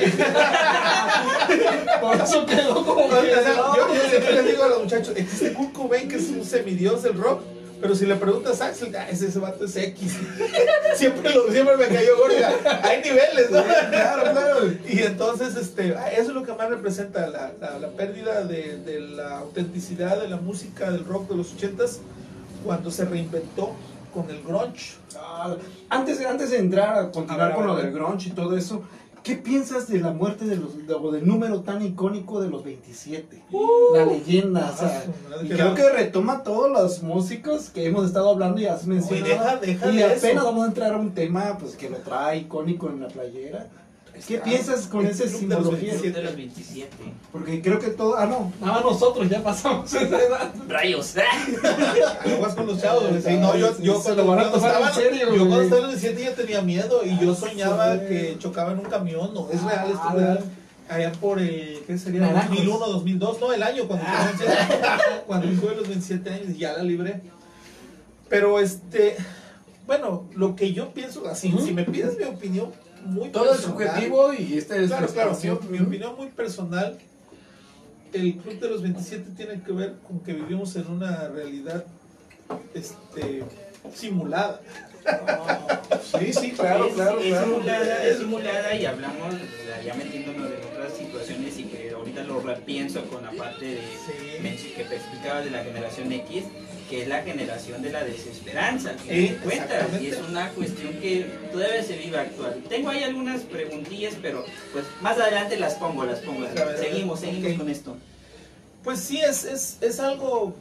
Por eso quedó como O sea, que yo, yo siempre les digo a los muchachos, existe Kurt Cobain que es un semidios del rock, pero si le preguntas a Axl, ah, ese, ese vato es X. siempre, lo, siempre me cayó gorda. Hay niveles, ¿no? Claro, claro. Y entonces, este, eso es lo que más representa la, la, la pérdida de, de la autenticidad de la música del rock de los ochentas cuando se reinventó con el grunge. Ah, Antes, antes de entrar a continuar A ver, a con ver, lo a del ver. grunge y todo eso, ¿qué piensas de la muerte de los, de- o del número tan icónico de los veintisiete? La leyenda, o sea, Ah, su madre, y que creo la- que retoma todos los músicos que hemos estado hablando y has mencionado. deja- deja y de apenas eso. vamos a entrar a un tema pues que lo trae icónico en la playera. ¿Qué piensas con Este esa club de los simbología? veintisiete. de los veintisiete. Porque creo que todo, ah no, nada más nosotros ya pasamos esa edad. Rayos. Aguas con los chavos, güey. Sí, no, yo, yo Se cuando, lo van a cuando tomar en estaba, serio, yo cuando güey. estaba en los diecisiete ya tenía miedo y yo soñaba sí. que chocaba en un camión, no, es real, esto Ah, es real. Allá por el, ¿qué sería? Naranjos. dos mil uno, dos mil dos, no, el año cuando tuve cuando tuve los veintisiete años y ya la libré. Pero este, bueno, lo que yo pienso, así, si me pides mi opinión muy Todo es personal, subjetivo y este es Claro, tu claro, espacio. mi, mi opinión muy personal, el Club de los veintisiete tiene que ver con que vivimos en una realidad este, simulada. Sí, sí, claro, es, claro, es claro. simulada, es simulada y hablamos, o sea, ya metiéndonos en otras situaciones y que ahorita ahorita lo repienso con la parte de Sí. que explicabas de la generación X, que es la generación de la desesperanza, al final Sí, de cuentas, exactamente. y es una cuestión que todavía se vive actual. Tengo ahí algunas preguntillas, pero pues más adelante las pongo, las pongo. A ver, a ver. Seguimos, seguimos Ok. con esto. Pues sí, es, es, es algo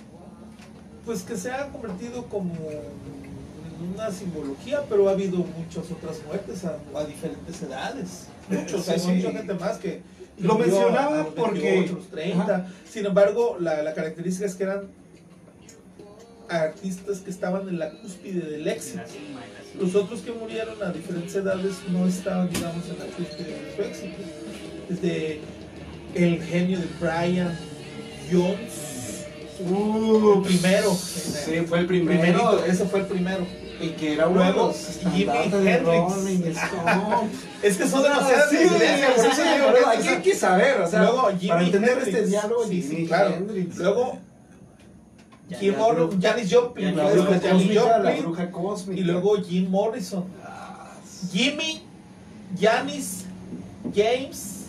pues que se ha convertido como en una simbología, pero ha habido muchas otras muertes a, a diferentes edades. Muchos, hay Sí, mucha sí. gente más que Lo vivió mencionaba a los porque- veintiocho, los treinta. Ajá. Sin embargo, la, la característica es que eran artistas que estaban en la cúspide del éxito. En la cima, en la cima. Los otros que murieron a diferentes edades no estaban, digamos, en la cúspide de su éxito. Desde el genio de Brian Jones, Uh, el primero. Sí, fue el Primerito, primero. ese fue el primero. Y que era uno Luego, de los Jimi estandartes de Hendrix. Rolling Stone. Es que son demasiadas Sí, coincidencias, por eso digo que hay es- que, hay que saber, o sea, Luego, Jimi para entender Hendrix. este diálogo, Sí, sí, Jimi claro. Hendrix. Luego, Ya, Jim ya, Morrison, bro. Janis Joplin, Ya, La ya, después bruja Janis cósmica, la Joplin, bruja cósmica. y luego Jim Morrison. Ah, Jimmy, Janis, James,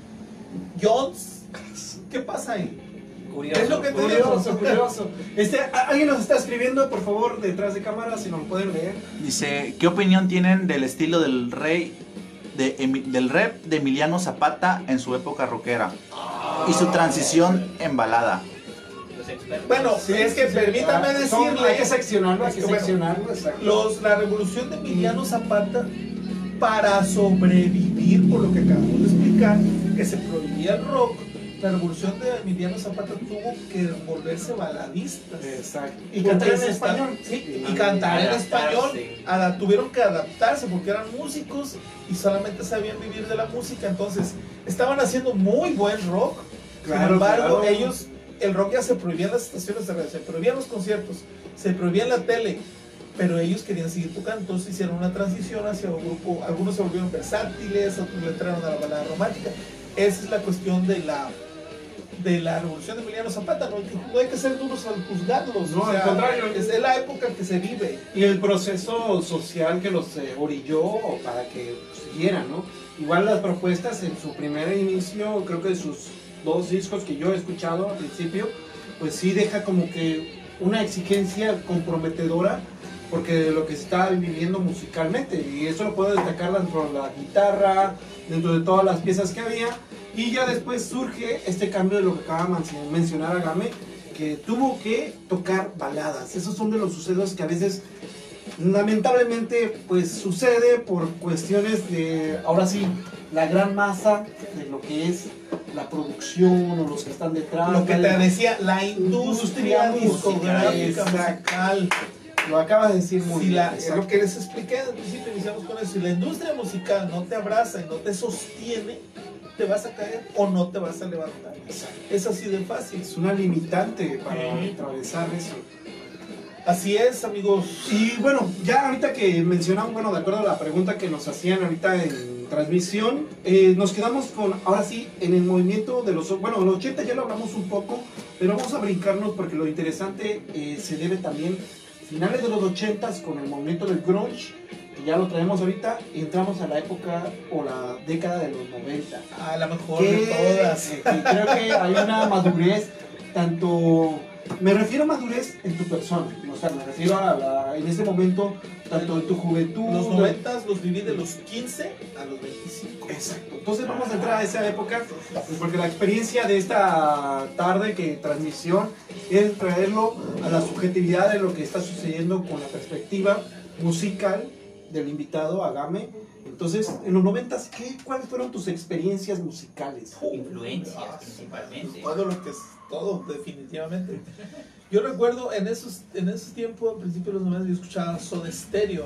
Jones. ¿Qué pasa ahí? Curioso, Es lo que te curioso, curioso. Este, a- alguien nos está escribiendo, por favor, detrás de cámara, si nos lo pueden leer. Dice, ¿qué opinión tienen del estilo del rey de, Emi- del rap de Emiliano Zapata en su época rockera y su transición en balada? Los expertos. Bueno, Sí, es que sí, sí. permítame Ah, son- decirle, hay que seccionarlo, hay es que que, bueno, seccionarlo, exacto. los, la revolución de Emiliano Zapata, para sobrevivir, por lo que acabamos de explicar, que se prohibía el rock, la revolución de Emiliano Zapata tuvo que volverse baladista. Exacto. Y Porque cantar en se está- español. sí, y cantar en Adaptarse. español. Ada- tuvieron que adaptarse porque eran músicos y solamente sabían vivir de la música. Entonces, estaban haciendo muy buen rock. Claro, Sin embargo, claro. ellos, el rock ya se prohibía en las estaciones de radio, se prohibían los conciertos, se prohibía en la tele. Pero ellos querían seguir tocando, entonces hicieron una transición hacia un grupo. Algunos se volvieron versátiles, otros le entraron a la balada romántica. Esa es la cuestión de la de la revolución de Emiliano Zapata. No hay que, no hay que ser duros al juzgarlos. No, o al sea, contrario. Es, es la época que se vive. Y el proceso social que los eh, orilló para que siguieran, ¿no? Igual las propuestas en su primer inicio, creo que de sus dos discos que yo he escuchado al principio, pues sí deja como que una exigencia comprometedora porque de lo que se está viviendo musicalmente, y eso lo puedo destacar dentro de la guitarra, dentro de todas las piezas que había, y ya después surge este cambio de lo que acaba de mencionar Agame, que tuvo que tocar baladas. Esos son de los sucesos que a veces lamentablemente pues sucede por cuestiones de, ahora sí, la gran masa de lo que es la producción o los que están detrás. Lo que te la- decía, la industria Industria discográfica musical. musical. Lo acabas de decir muy Si bien. la, es exacto. lo que les expliqué al principio, iniciamos con eso. Si la industria musical no te abraza y no te sostiene, te vas a caer o no te vas a levantar. Es así de fácil. Es una limitante para Sí. atravesar eso. Así es, amigos. Y bueno, ya ahorita que mencionamos, bueno, de acuerdo a la pregunta que nos hacían ahorita en transmisión, eh, nos quedamos con, ahora sí, en el movimiento de los, bueno, los ochenta ya lo hablamos un poco, pero vamos a brincarnos porque lo interesante eh, se debe también finales de los ochentas con el movimiento del grunge, que ya lo traemos ahorita, y entramos a la época o la década de los noventa. A la mejor que, de todas. eh, que creo que hay una madurez, tanto, me refiero a madurez en tu persona, o sea, me refiero a la, en ese momento, tanto en tu juventud. Los noventas los viví de los quince a los veinticinco. Exacto, entonces vamos a entrar a esa época, pues porque la experiencia de esta tarde que transmisión es traerlo a la subjetividad de lo que está sucediendo con la perspectiva musical del invitado Agame. Entonces, en los noventas, ¿qué, ¿cuáles fueron tus experiencias musicales? Influencias principalmente. Todo lo que es todo, definitivamente. Yo recuerdo en esos, en esos tiempos, al principio de los noventas, yo escuchaba Soda Stereo.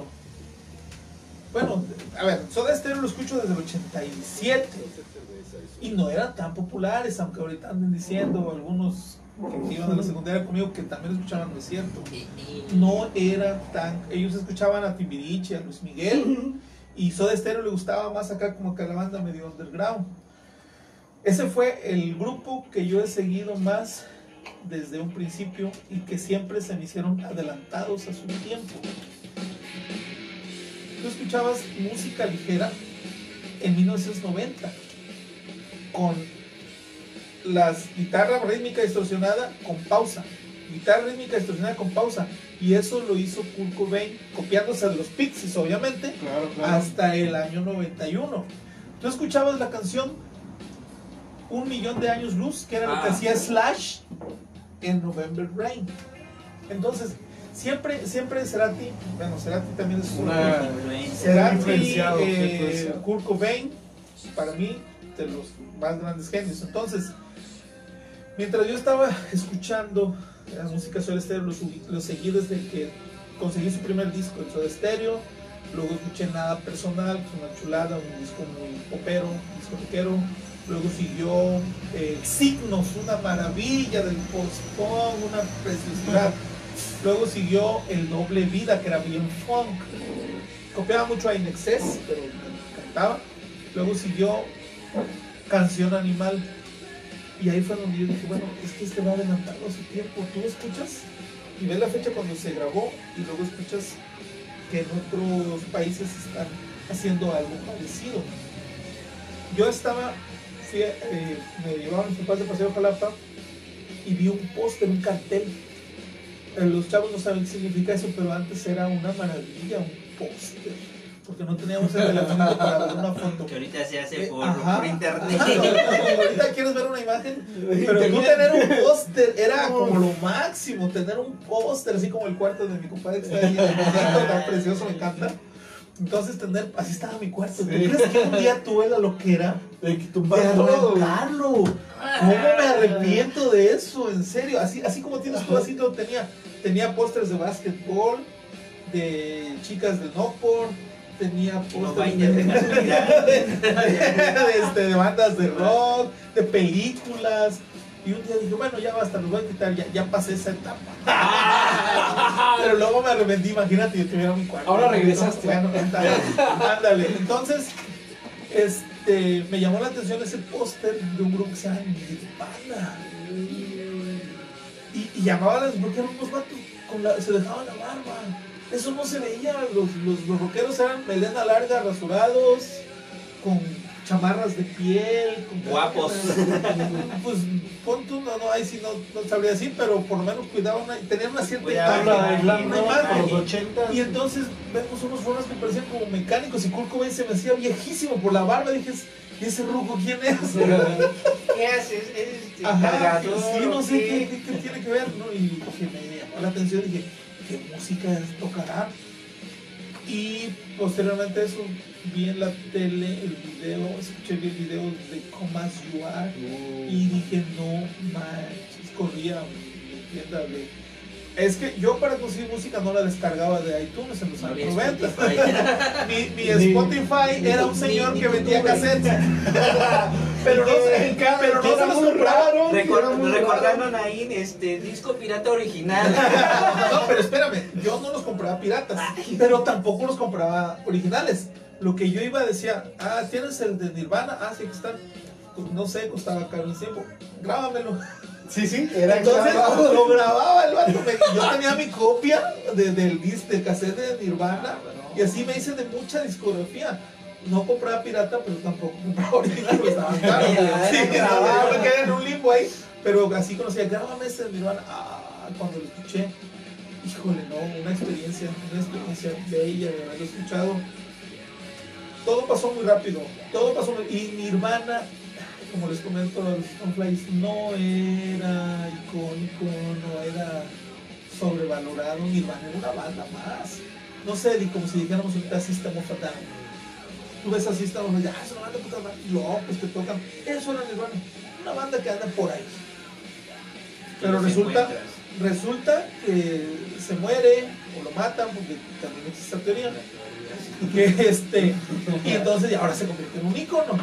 Bueno, a ver, Soda Stereo lo escucho desde el ochenta y siete y no eran tan populares, aunque ahorita anden diciendo algunos que iban a la secundaria conmigo que también escuchaban, no es cierto. No era tan, ellos escuchaban a Timbiriche, a Luis Miguel, y Soda Stereo le gustaba más acá como que a la banda medio underground. Ese fue el grupo que yo he seguido más desde un principio y que siempre se me hicieron adelantados a su tiempo. Tú escuchabas música ligera en mil novecientos noventa con las guitarra rítmica distorsionada con pausa. Guitarra rítmica distorsionada con pausa. Y eso lo hizo Kurt Cobain, copiándose de los Pixies, obviamente, Claro, claro. hasta el año noventa y uno. Tú escuchabas la canción Un Millón de Años Luz, que era lo que Ah. hacía Slash en November Rain. Entonces, siempre, siempre Cerati, bueno, Cerati también es Una- Cerati, influenciado, eh, influenciado. Kurt Cobain, para mí, de los más grandes genios. Entonces, mientras yo estaba escuchando la música Soda Stereo, lo, subí- lo seguí desde que conseguí su primer disco, el Soda Stereo. Luego escuché Nada Personal, que es una chulada, un disco muy popero, un disco rockero. Luego siguió eh, Signos, una maravilla del post-punk, una preciosidad. Luego siguió El Doble Vida, que era bien funk. Copiaba mucho a In Excess, pero me encantaba. Luego siguió Canción Animal. Y ahí fue donde yo dije, bueno, es que este va adelantando su tiempo. Tú escuchas y ves la fecha cuando se grabó y luego escuchas que en otros países están haciendo algo parecido. Yo estaba, fui, eh, me llevaban mis papás de Paseo Jalapa y vi un póster, un cartel. Eh, Los chavos no saben qué significa eso, pero antes era una maravilla, un póster. Porque no teníamos el teléfono para ver una foto. Que ahorita se hace Eh, por, ajá. por internet. Ajá, ahorita quieres ver una imagen, pero tú tener un póster era como lo máximo, tener un póster así como el cuarto de mi compadre que está ahí en el centro, tan precioso, me encanta. Entonces tener, así estaba mi cuarto. ¿Tú Sí. crees que un día tuve la loquera De que de tumbar todo. arrancarlo? ¿Cómo me arrepiento de eso? En serio, así, así como tienes tú, así lo tenía. Tenía pósters de básquetbol, de chicas de Knockport, tenía No pósters bailes de de, casualidad. de, de, este, de bandas de rock, de películas. Y un día dije, bueno, ya basta, los voy a quitar, ya, ya pasé esa etapa. Pero luego me arrepentí, imagínate, yo tuviera mi cuarto. Ahora regresaste. Bueno, ándale, ándale. Entonces, este, me llamó la atención ese póster de un grupo que se llama Nirvana. Y, y llamaban, porque eran unos vatos, con la, se dejaban la barba. Eso no se veía, los, los, los rockeros eran melena larga, rasurados, con chamarras de piel, con Guapos. Pues pon tú, no, no, ahí sí no, no sabría decir, pero por lo menos cuidaban, una, tenían una cierta Cuidaban imagen, la imagen, una ¿no? imagen. Por los ochentas. Y entonces vemos unos formas que parecían como mecánicos y Kurt Cobain se me hacía viejísimo por la barba. Dije, ¿y ese ruco quién es? ¿Qué haces? ¿Eres Ajá, cargador? sí, no o sé qué? qué, qué, qué tiene que ver, ¿no? Y dije, me llamó la atención, dije, ¿qué música es- tocará? Y posteriormente eso, vi en la tele el video, escuché bien el video de Come As You Are y dije, no manches, corría a mi tienda de... Es que yo para conseguir música no la descargaba de iTunes en los No años había noventa. Spotify. Mi, mi Ni- Spotify ni era tu- un señor ni- que ni vendía tu Uber. cassettes. pero no, se- pero no se los compraba. Recor- recordando Naín, este disco pirata original. No, pero espérame, yo no los compraba piratas, pero tampoco los compraba originales. Lo que yo iba decía, ah, ¿tienes el de Nirvana? Ah, sí, que están, pues, no sé, costaba caro un tiempo. Grábamelo. Sí, sí, era Entonces claro. lo grababa el vato. me- Yo tenía mi copia de- del disc, del cassette de Nirvana. Y así me hice de mucha discografía. No compraba pirata, pero tampoco compraba original, pues estaban caros. Sí, no, yo me quedé en un limbo ahí. Pero así conocía, grábame ese de Nirvana. Ah, cuando lo escuché, híjole, no, una experiencia, una experiencia bella de haberlo escuchado. Todo pasó muy rápido, todo pasó muy... Y Nirvana, como les comento, los Stoneflies no era icónico, no era sobrevalorado. Nirvana era una banda más. No sé, di- como si dijéramos ahorita System of a Down. Tú ves a System of a Down, ah, es una banda de puta madre, locos que tocan. Eso era Nirvana, una banda que anda por ahí. Pero Los resulta, encuentras. resulta que se muere o lo matan, porque también existe esa teoría. Que este, y entonces ya ahora se convierte en un ícono.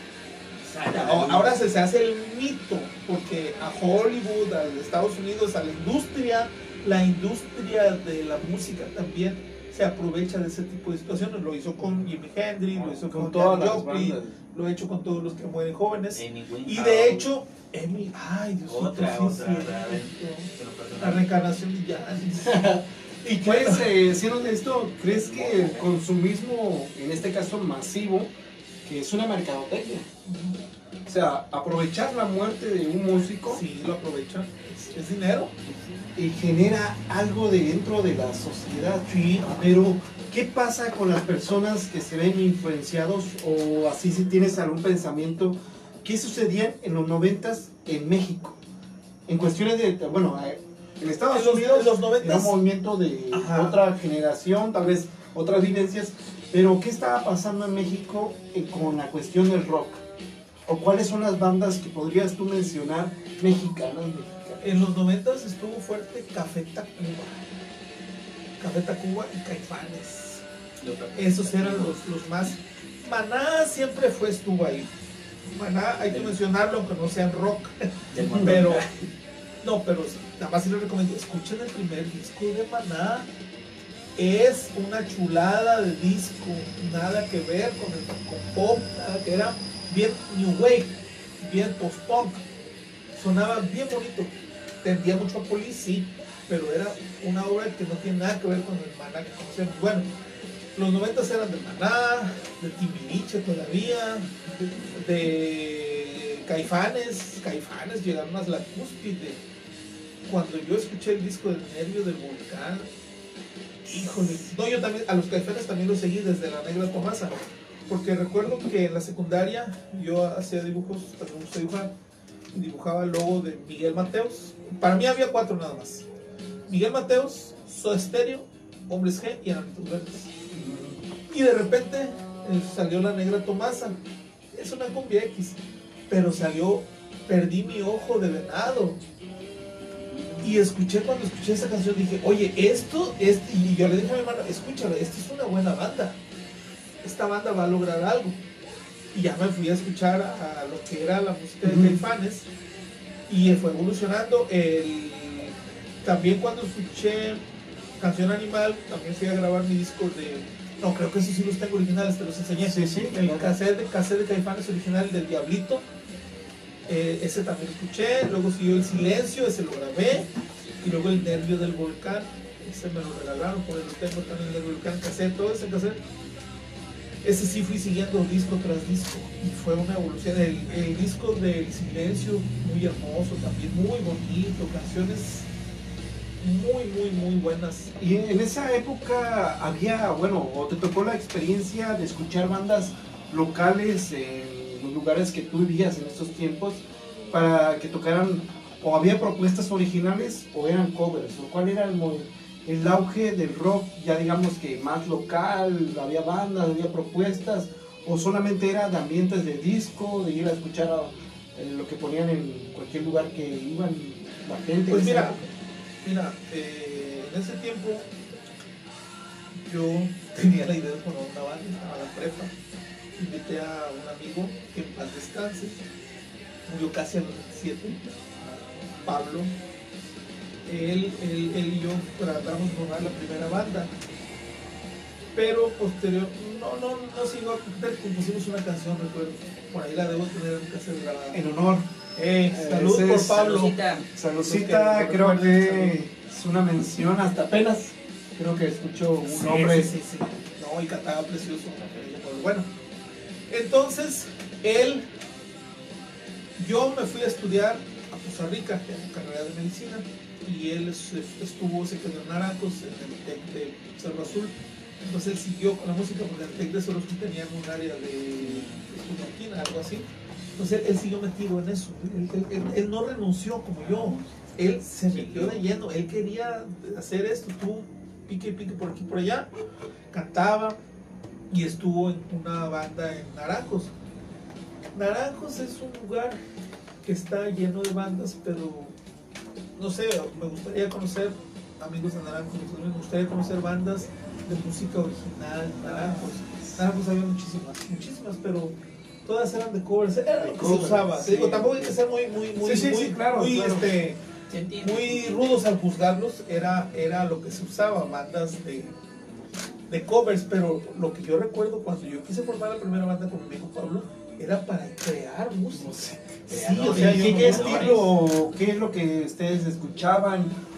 Ahora ahora se, se hace el mito, porque a Hollywood, a Estados Unidos, a la industria, la industria de la música también se aprovecha de ese tipo de situaciones. Lo hizo con Jimi Hendrix, lo hizo con, Con todas Janis las Joplin, bandas. lo ha hecho con todos los que mueren jóvenes. Amy Winehouse. Y de hecho, Emi, ay Dios mío, Otra, sí, otra, sí, otra, cierto. La reencarnación de Janis. ¿Y crees, eh, siendo honesto, crees que el consumismo, en este caso masivo, que es una mercadotecnia? O sea, aprovechar la muerte de un músico. Sí, lo aprovechan. Es, es dinero. Y genera algo de dentro de la sociedad. Sí. Pero, ¿qué pasa con las personas que se ven influenciados o así si tienes algún pensamiento? ¿Qué sucedía en los noventas en México? En cuestiones de, bueno, en Estados en los, Unidos en los noventas, era un movimiento de ajá, otra generación, tal vez otras vivencias, pero ¿qué estaba pasando en México eh, con la cuestión del rock? ¿O cuáles son las bandas que podrías tú mencionar mexicanas? mexicanas? En los noventas estuvo fuerte Café Tacuba. Café Tacuba y Caifanes. Esos eran los, los más. Maná siempre fue, estuvo ahí. Maná, hay que mencionarlo, aunque no sean rock. Pero, no, pero nada más sí les recomiendo, escuchen el primer disco de Maná. Es una chulada de disco, nada que ver con el con pop, nada que era bien new wave, bien post-punk. Sonaba bien bonito. Tendía mucho a Police, sí, pero era una obra que no tiene nada que ver con el Maná que conocemos. Bueno, los noventas eran de Maná, de Timbiriche todavía, de, de Caifanes. Caifanes llegaron a la cúspide. Cuando yo escuché el disco del Nervio del Volcán, híjole, no, yo también, a los Caifanes también los seguí desde La Negra Tomasa, porque recuerdo que en la secundaria yo hacía dibujos, también me gusta dibujar, y dibujaba el logo de Miguel Mateos. Para mí había cuatro nada más: Miguel Mateos, Soda Stereo, Hombres G y Enanitos Verdes. Y de repente eh, salió La Negra Tomasa. Es una cumbia X, pero salió Perdí mi ojo de venado. Y escuché, cuando escuché esa canción dije, oye, esto, es, y yo le dije a mi hermano, escúchalo, esta es una buena banda. Esta banda va a lograr algo. Y ya me fui a escuchar a, a lo que era la música de Caifanes, y fue evolucionando. El, también cuando escuché Canción Animal, también fui a grabar mi disco de... No, creo que esos sí los tengo originales, te los enseñé. Sí, sí. El cassette de, cassette de Caifanes original del Diablito. Eh, ese también lo escuché. Luego siguió El Silencio, ese lo grabé. Y luego El Nervio del Volcán, ese me lo regalaron, por el tengo también el Nervio del Volcán, cassette, todo ese cassette. Ese sí fui siguiendo disco tras disco. Y fue una evolución. El, el disco del Silencio, muy hermoso también, muy bonito, canciones muy, muy, muy buenas. Y en esa época había, bueno, o te tocó la experiencia de escuchar bandas locales en los lugares que tú vivías en estos tiempos para que tocaran, o había propuestas originales o eran covers, o cuál era el, el auge del rock, ya digamos que más local, había bandas, había propuestas, o solamente era de ambientes de disco, de ir a escuchar a, eh, lo que ponían en cualquier lugar que iban la gente. Pues mira, Mira, eh, en ese tiempo yo tenía la idea de poner una banda, estaba en la prepa. Invité a un amigo que en paz descanse, murió casi a los veintisiete, Pablo. Él, él, él y yo tratamos de formar la primera banda, pero posterior, no, no, no sigo, compusimos una canción, recuerdo, por ahí la debo tener en casa grabada. En honor. Eh, salud por es, Pablo. Saludcita. Saludcita, creo que es una mención, hasta apenas creo que escucho un sí, nombre. Sí, sí, sí. No, y cantaba precioso. Bueno, entonces él, yo me fui a estudiar a Costa Rica en la carrera de medicina, y él estuvo, se quedó en Naranjos, en el TEC de Cerro Azul. Entonces él siguió con la música, porque en el TEC de Cerro Azul tenían un área de estudiantina, algo así. Entonces él, él siguió metido en eso. Él, él, él, él no renunció como yo. Él se metió de lleno. Él quería hacer esto. Estuvo pique y pique por aquí y por allá. Cantaba y estuvo en una banda en Naranjos. Naranjos es un lugar que está lleno de bandas, pero no sé, me gustaría conocer, amigos de Naranjos, me gustaría conocer bandas de música original. Naranjos. Naranjos había muchísimas, muchísimas, pero todas eran de covers, era lo que se usaba. Sí. Te digo, tampoco hay que ser muy, muy, muy, sí, sí, muy, sí, claro, muy, claro. Este, muy rudos al juzgarlos. Era, era lo que se usaba, bandas de, de covers. Pero lo que yo recuerdo cuando yo quise formar la primera banda con mi amigo Pablo, era para crear música. Sí, o sea, ¿qué, qué estilo, qué es lo que ustedes escuchaban?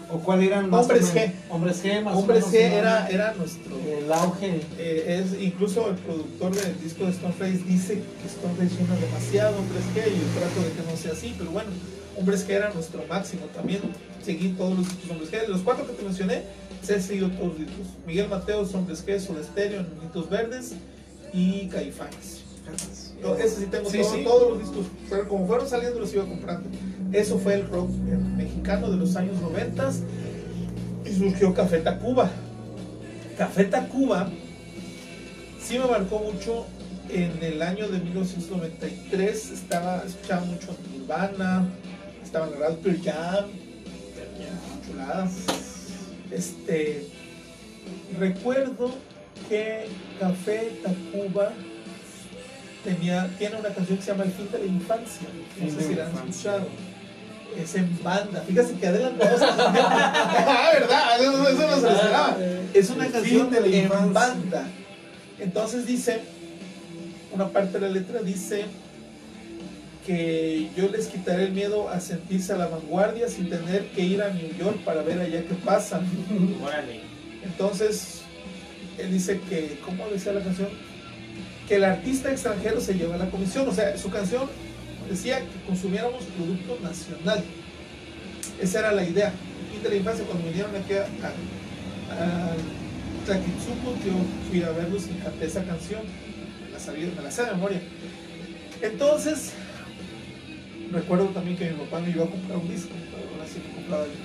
¿O cuál eran más Hombres o menos? G. Hombres G, más Hombres o G menos. era, era nuestro... El auge. Eh, es incluso el productor del disco de Stoneface dice que Stoneface suena demasiado Hombres G, y yo trato de que no sea así, pero bueno, Hombres G era nuestro máximo también. Seguí todos los discos Hombres G, de los cuatro que te mencioné, se he seguido todos los discos. Miguel Mateos, Hombres G, Soda Stereo, Enanitos Verdes y Caifanes. Yo, ese sí tengo Sí, todo- sí. todos los discos, pero como fueron saliendo los iba comprando. Eso fue el rock eh, mexicano de los años noventas, y surgió Café Tacuba. Café Tacuba sí me marcó mucho. En el año de mil novecientos noventa y tres estaba, escuchaba mucho Nirvana, estaba en la radio Pearl Jam, chulada. Este, recuerdo que Café Tacuba tenía, tiene una canción que se llama El fin de la infancia, no sé si la han escuchado. Es en banda, fíjate que adelantamos. Ah, verdad, eso, eso no se lo esperaba. Es una El canción fin de la en infancia. banda. Entonces dice, una parte de la letra dice que yo les quitaré el miedo a sentirse a la vanguardia sin tener que ir a New York para ver allá qué pasa. Órale. Entonces, él dice que, ¿cómo decía la canción? Que el artista extranjero se lleva la comisión. O sea, su canción decía que consumiéramos producto nacional. Esa era la idea. Y de la infancia, cuando vinieron aquí a, a, a Tlaquitzuco, yo fui a verlos y canté esa canción. Me la sabía, me la sé de memoria. Entonces, recuerdo también que mi papá me iba a comprar un disco, pero ahora sí me compraba el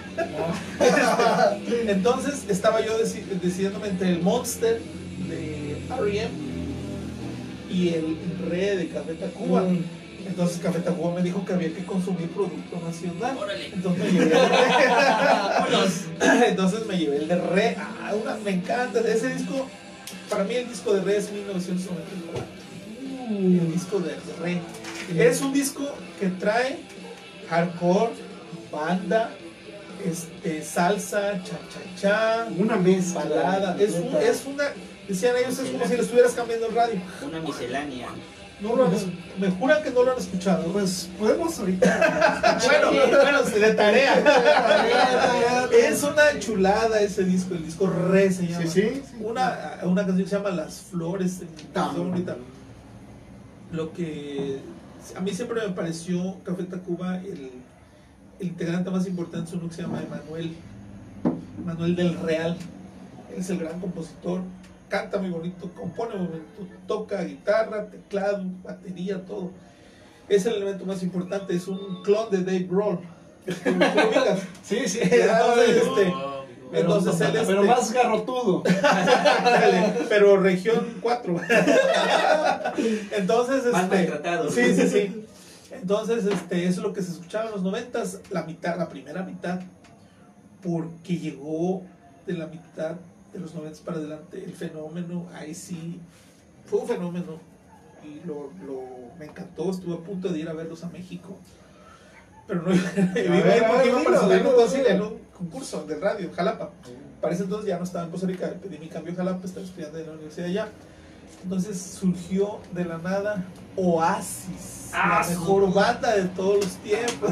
que quería. Entonces, estaba yo deci decidiéndome entre el Monster de R E M y el Re de Café Tacuba. Mm. Entonces Café Tacuba me dijo que había que consumir producto nacional. Órale. Entonces me llevé el de Re. Entonces me llevé el de Re. Ah, una, me encanta. Ese disco, para mí el disco de Re es mil novecientos noventa y cuatro. El disco de Re. Es un disco que trae hardcore, banda, este, salsa, cha-cha-cha, Una mezcla. balada. Es, un, es una, decían ellos, es como si le estuvieras cambiando el radio. Una miscelánea. No lo han, me juran que no lo han escuchado. Pues podemos ahorita. Bueno, bueno, de tarea. Es una chulada ese disco, el disco Re se llama. Sí, sí, sí. Una, una canción que se llama Las Flores. Ah. Está bonita. Lo que a mí siempre me pareció Café Tacuba el, el integrante más importante es uno que se llama Emanuel. Manuel del Real. Él es el gran compositor. Canta muy bonito, compone muy bonito, toca guitarra, teclado, batería, todo. Es el elemento más importante, es un clon de Dave Grohl. ¿Lo ubicas? Sí, sí. Entonces, este, Oh, Pero, entonces él pero este- más garrotudo. Ándale, pero región cuatro. Entonces, Más este, maltratado. sí, sí, sí. Entonces, este, eso es lo que se escuchaba en los noventas, la mitad, la primera mitad, porque llegó de la mitad de los noventas para adelante el fenómeno, ahí sí, fue un fenómeno y lo, lo, me encantó, estuve a punto de ir a verlos a México, pero no iba a ir ver, a porque ver, iba a dilo, participar en dilo, un concil- dilo. en un concurso de radio, Jalapa. Para ese entonces ya no estaba en Costa Rica, pedí mi cambio a Jalapa, estaba estudiando en la universidad allá. Entonces surgió de la nada Oasis, Ah, la sí. mejor banda de todos los tiempos.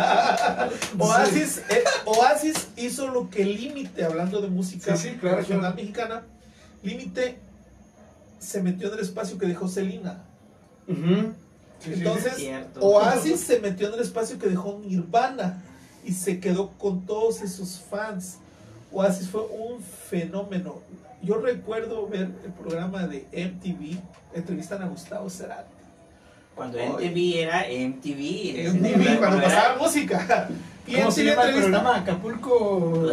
Oasis, eh, Oasis hizo lo que Límite, hablando de música Sí, sí, claro, regional claro. mexicana, Límite se metió en el espacio que dejó Selena. Ujú. Sí, sí, Entonces, Cierto. Oasis se metió en el espacio que dejó Nirvana y se quedó con todos esos fans. Oasis fue un fenómeno. Yo recuerdo ver el programa de M T V, entrevistan a Gustavo Cerati. Cuando M T V era M T V. M T V, cuando pasaba música. Y ¿Cómo se M T V llama el entrevista- programa? Acapulco.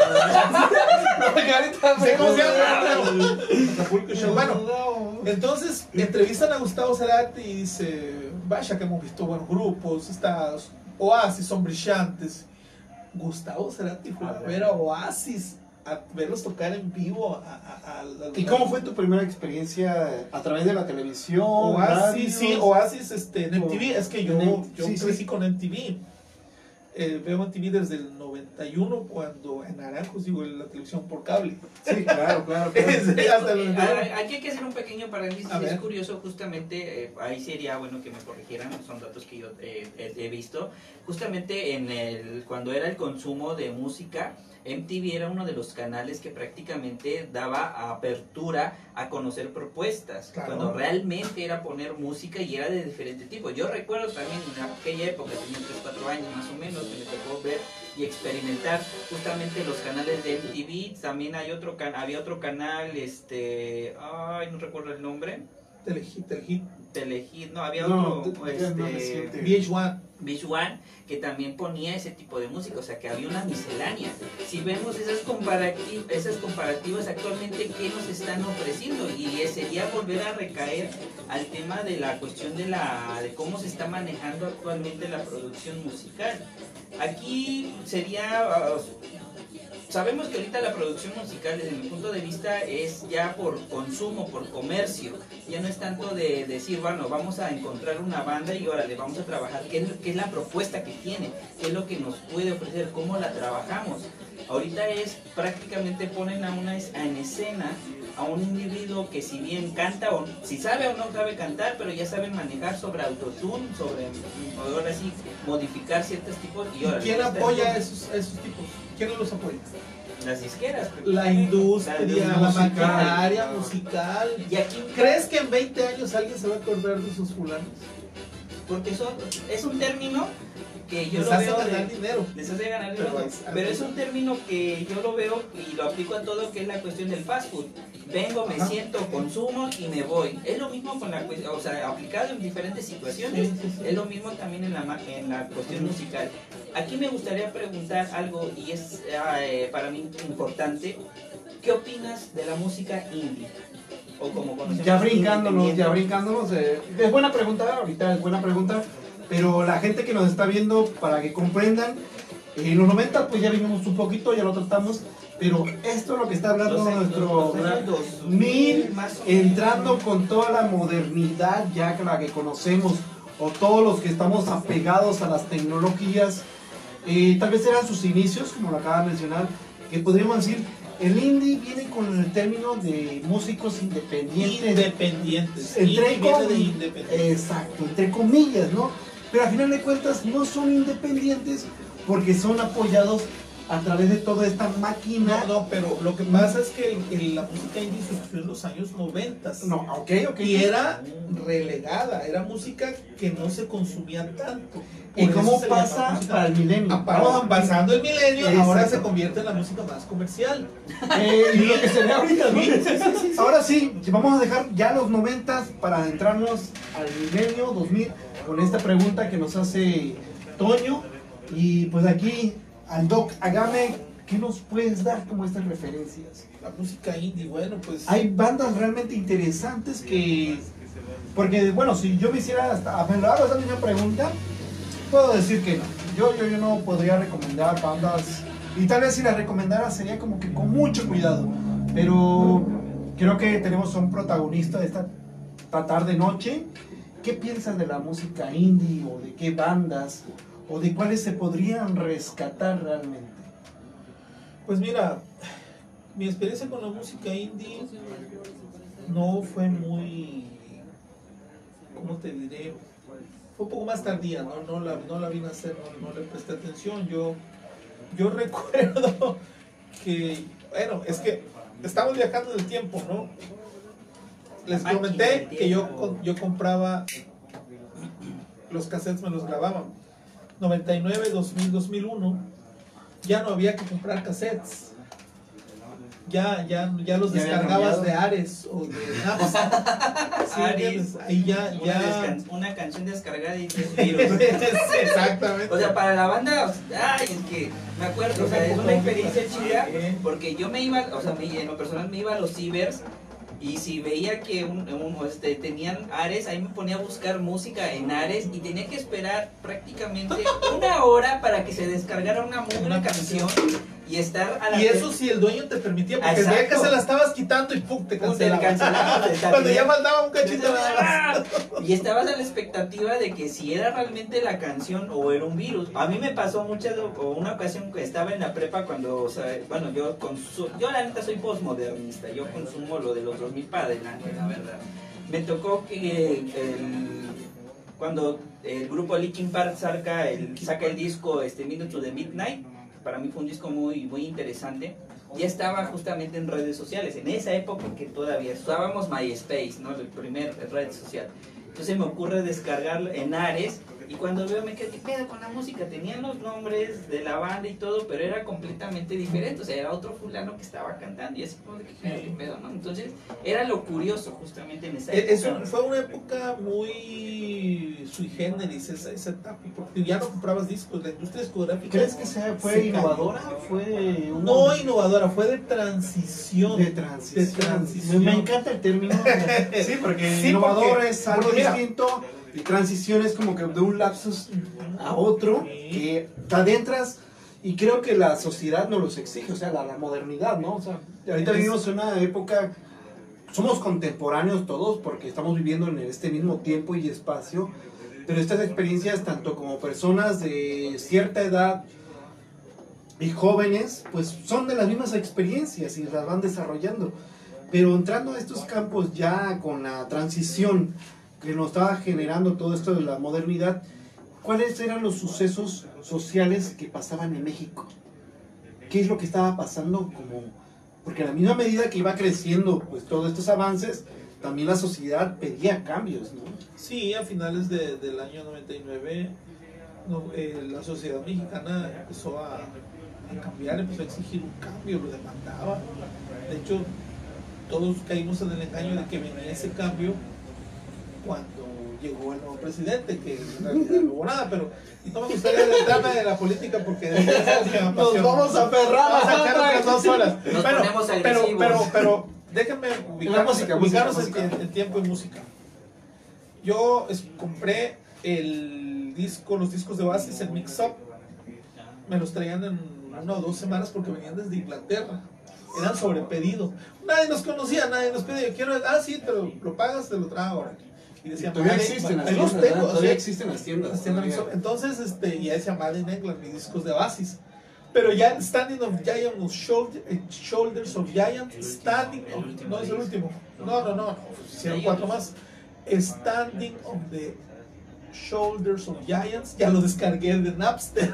Sí, ¿cómo se llama? Acapulco Show. Bueno, entonces entrevistan a Gustavo Cerati y dice, vaya que hemos visto buenos grupos, está Oasis, son brillantes. Gustavo Cerati fue a ver a Oasis, a verlos tocar en vivo. A, a- a- a- ¿Y cómo fue tu primera experiencia a través de la televisión? Oasis? radios? Sí, Oasis este, en M T V. Es que yo, En- yo sí, crecí sí. con M T V. eh, veo M T V desde el noventa y uno, cuando en Naranjos, digo, en la televisión por cable. Sí, claro, claro. claro. Sí, hasta el Eh, noventa y uno. a- aquí hay que hacer un pequeño paréntesis. A ver. Es curioso, justamente, eh, ahí sería bueno que me corrigieran, son datos que yo eh, he, he visto. Justamente en el cuando era el consumo de música, M T V era uno de los canales que prácticamente daba apertura a conocer propuestas, Claro. cuando realmente era poner música y era de diferente tipo. Yo recuerdo también en aquella época, tenía tres, cuatro años más o menos, que me tocó ver y experimentar justamente los canales de M T V. También hay otro can había otro canal, este, ay, no recuerdo el nombre, Telehit, Telehit, Telehit, no, había No, otro, te- ya no me este, siente. V H uno. Beach One, que también ponía ese tipo de música, o sea que había una miscelánea. Si vemos esas, comparati esas comparativas actualmente, ¿qué nos están ofreciendo? Y sería volver a recaer al tema de la cuestión de, la, de cómo se está manejando actualmente la producción musical. Aquí sería... Uh, sabemos que ahorita la producción musical desde mi punto de vista es ya por consumo, por comercio. Ya no es tanto de decir, bueno, vamos a encontrar una banda y órale, vamos a trabajar. ¿Qué es, qué es la propuesta que tiene? ¿Qué es lo que nos puede ofrecer? ¿Cómo la trabajamos? Ahorita es prácticamente ponen a una en escena a un individuo que si bien canta o si sabe o no sabe cantar, pero ya saben manejar sobre autotune, sobre ahora sí modificar ciertos tipos y ahora ¿Quién apoya a esos, a esos tipos? ¿Quién los apoya? las disqueras, La industria, la, la maquinaria musical. Y aquí ¿Crees que en veinte años alguien se va a acordar de esos fulanos? porque son, es un término que yo Les lo hace veo ganar de- dinero. les hace ganar Pero dinero, es- pero es un término que yo lo veo y lo aplico a todo, que es la cuestión del fast food. Vengo, me Ajá. siento, consumo y me voy. Es lo mismo con la cuestión, o sea, aplicado en diferentes situaciones, Sí, sí, sí. es lo mismo también en la, ma- en la cuestión musical. Aquí me gustaría preguntar algo y es eh, para mí importante. ¿Qué opinas de la música indie? O como conocemos, Ya brincándonos, ya independiente. brincándonos. Eh, es buena pregunta, ahorita es buena pregunta. Pero la gente que nos está viendo, para que comprendan, en los noventa pues ya vivimos un poquito, ya lo tratamos. Pero esto es lo que está hablando Los años- nuestro los años dos mil, más o menos. entrando con toda la modernidad ya que la que conocemos, o todos los que estamos apegados a las tecnologías. Eh, tal vez eran sus inicios, como lo acaba de mencionar, que podríamos decir, el indie viene con el término de músicos independientes. Independientes. Entre Indie viene de com- independientes. Exacto, entre comillas, ¿no? Pero al final de cuentas no son independientes porque son apoyados a través de toda esta máquina. No, no, pero lo que pasa es que el- el- la música indie surgió en los años noventas. No, ok, ok. Y era relegada, era música que no se consumía tanto. ¿Y Por cómo eso se llama pasa música- para el milenio? Ah, Vamos pasando el milenio, Exacto. ahora se convierte en la música más comercial. Eh, y lo que se ve ahorita, ¿no? Ahora sí, vamos a dejar ya los noventas para adentrarnos al milenio dos mil con esta pregunta que nos hace Toño. Y pues aquí, al Doc Agame, ¿qué nos puedes dar como estas referencias? La música indie, bueno, pues... Hay bandas realmente interesantes que... Porque, bueno, si yo me hiciera hasta a me hago esa misma pregunta, puedo decir que no. Yo, yo, yo no podría recomendar bandas, y tal vez si las recomendara sería como que con mucho cuidado. Pero creo que tenemos a un protagonista de esta, esta tarde-noche. ¿Qué piensas de la música indie o de qué bandas o de cuáles se podrían rescatar realmente? Pues mira, mi experiencia con la música indie no fue muy, ¿cómo te diré? Fue un poco más tardía, no, no, la, no la vi nacer, no, no le presté atención. Yo, yo recuerdo que, bueno, es que estamos viajando en el tiempo, ¿no? Les La máquina comenté del que yo, tiempo. con- yo compraba los cassettes, me los grababan. noventa y nueve, dos mil, dos mil uno, ya no había que comprar cassettes. Ya, ya, ya los Ya había descargabas cambiado. de Ares o de Napster. Sí, Ares. ¿entiendes? Ahí ya, Una, ya. descan- una canción descargada y tres virus. Exactamente. O sea, para la banda, o sea, ay, es que me acuerdo, o sea, es una experiencia chida, porque yo me iba, o sea, me- en lo personal me iba a los cibers y si veía que un, un, este, tenían Ares, ahí me ponía a buscar música en Ares y tenía que esperar prácticamente una hora para que se descargara una, mu- una canción y estar a la Y eso sí el dueño te permitía, porque Exacto. veía que se la estabas quitando y ¡pum! Te Pum, te cancelaba. cancelaba, te Cuando ya salía. faltaba un cachito nada más. Y estabas a la expectativa de que si era realmente la canción o era un virus. A mí me pasó muchas, o una ocasión que estaba en la prepa cuando, o sea, bueno, yo consumo, yo la neta soy postmodernista, yo consumo lo de los dos mil para adelante, la verdad. Me tocó que el, cuando el grupo Linkin Park saca el, saca el disco este, Minute to the Midnight, para mí fue un disco muy, muy interesante. Ya estaba justamente en redes sociales, en esa época que todavía usábamos MySpace, ¿no? El primer red social. Entonces me ocurre descargarlo en Ares y cuando veo me quedé, ¿qué pedo con la música? Tenían los nombres de la banda y todo, pero era completamente diferente, o sea, era otro fulano que estaba cantando y así como de, ¿qué pedo, qué pedo, no? Entonces era lo curioso justamente en esa época. Eso fue una época muy sui generis, esa, esa etapa, porque ya no comprabas discos, la industria discográfica. ¿Crees que sea, fue se innovadora? cayó. Fue una... No innovadora, fue de transición. De transición. De transición. Me, me encanta el término. Sí, porque Sí, innovador porque- es algo porque mira. distinto y transición es como que de un lapsus a otro que te adentras y creo que la sociedad nos los exige, o sea, la, la modernidad, ¿no? O sea, ahorita Es- vivimos en una época, somos contemporáneos todos porque estamos viviendo en este mismo tiempo y espacio, pero estas experiencias, tanto como personas de cierta edad y jóvenes, pues son de las mismas experiencias y las van desarrollando. Pero entrando a estos campos ya con la transición que nos estaba generando todo esto de la modernidad, ¿cuáles eran los sucesos sociales que pasaban en México? ¿Qué es lo que estaba pasando? Como, porque a la misma medida que iba creciendo pues todos estos avances, también la sociedad pedía cambios, ¿no? Sí, a finales de, del año noventa y nueve no, eh, la sociedad mexicana empezó a, a cambiar, empezó a exigir un cambio, lo demandaba. De hecho, todos caímos en el engaño de que venía ese cambio cuando llegó el nuevo presidente, que en realidad no hubo nada, pero no me gustaría adentrarme de la política porque de eso me apasiona. Nos vamos a aferrar Vamos a a hacer otras dos horas. Nos Bueno, ponemos pero, agresivos. pero, pero déjenme ubicarnos, música, ubicarnos música, en, música. en tiempo y música. Yo es- compré el disco, los discos de Oasis, el Mix Up. Me los traían en una o dos semanas porque venían desde Inglaterra. Eran sobre pedido. Nadie nos conocía, nadie nos pedía. Yo quiero, ah, sí, te lo, lo pagas, te lo traigo ahora. Y decía, Todavía Made- existen las ahí los tiendas, tengo, ¿verdad? o Todavía sea, existen las tiendas. las tiendas todavía. Mix Up. Entonces, este, ya decía Made in England, mis discos de Oasis. Pero ya Standing of Giants, los shoulder, eh, Shoulders of Giants, Standing el of, último, no es sí. el último, no, no, no, no, hicieron cuatro más. Standing of the Shoulders of Giants, ya lo descargué de Napster.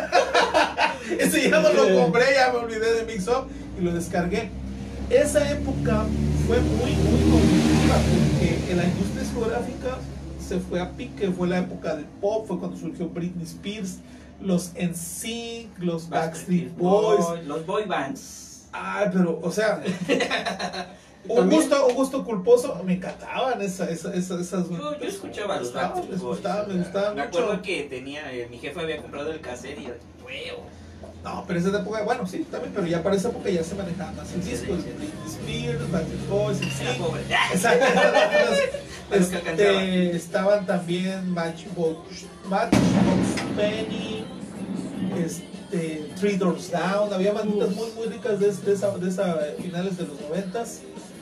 Ese ya no lo compré, ya me olvidé de Mix Up y lo descargué. Esa época fue muy, muy conflictiva porque en la industria discográfica se fue a pique, fue la época del pop, fue cuando surgió Britney Spears, los N Sync, los Backstreet Boys. Los boy bands. Ay, pero, o sea, un También- gusto, un gusto culposo, me encantaban esa, esa, esa- esas. Yo, yo escuchaba a los Gustaba, Backstreet me Boys. gustaba, me gustaba Me mucho. acuerdo que tenía, eh, mi jefe había comprado el cassette y yo, huevo. No, pero esa época, bueno, sí, también, pero ya para esa época ya se manejaba más el Sí, disco, sí, el sí. Britney Spears, Backstreet Boys, N Era Sync. pobre. Exacto. Los que alcanzaban. Este, estaban también Matchbox, Matchbox Penny, este, Three Doors Down, había banditas muy muy ricas de, de esa, de esa finales de los noventas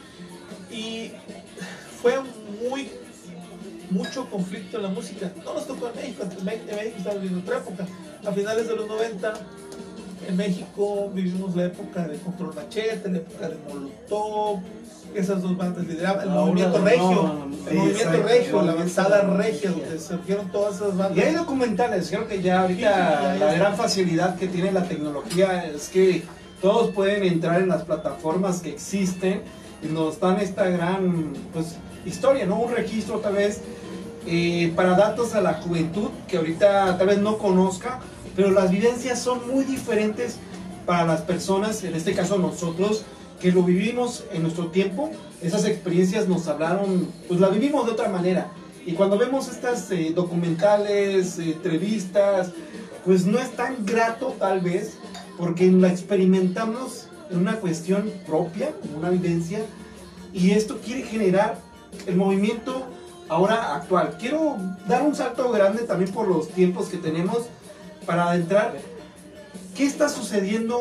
y fue muy mucho conflicto en la música. No nos tocó en México, en México, en México estaba viviendo otra época. A finales de los noventa en México vivimos la época de Control Machete, la época de Molotov, esas dos bandas lideraban el Ahora, movimiento no, regio, no, el sí, movimiento exacto, regio, el la movimiento avanzada regio. regia, donde surgieron todas esas bandas. Y hay documentales, creo que ya ahorita Sí, sí, ya, ya la está. gran facilidad que tiene la tecnología es que todos pueden entrar en las plataformas que existen y nos dan esta gran pues, historia, ¿no? Un registro tal vez eh, para datos a la juventud que ahorita tal vez no conozca, pero las vivencias son muy diferentes para las personas, en este caso nosotros, que lo vivimos en nuestro tiempo. Esas experiencias nos hablaron, pues la vivimos de otra manera. Y cuando vemos estas eh, documentales, eh, entrevistas, pues no es tan grato tal vez, porque la experimentamos en una cuestión propia, en una vivencia, y esto quiere generar el movimiento ahora actual. Quiero dar un salto grande también por los tiempos que tenemos para adentrar. ¿Qué está sucediendo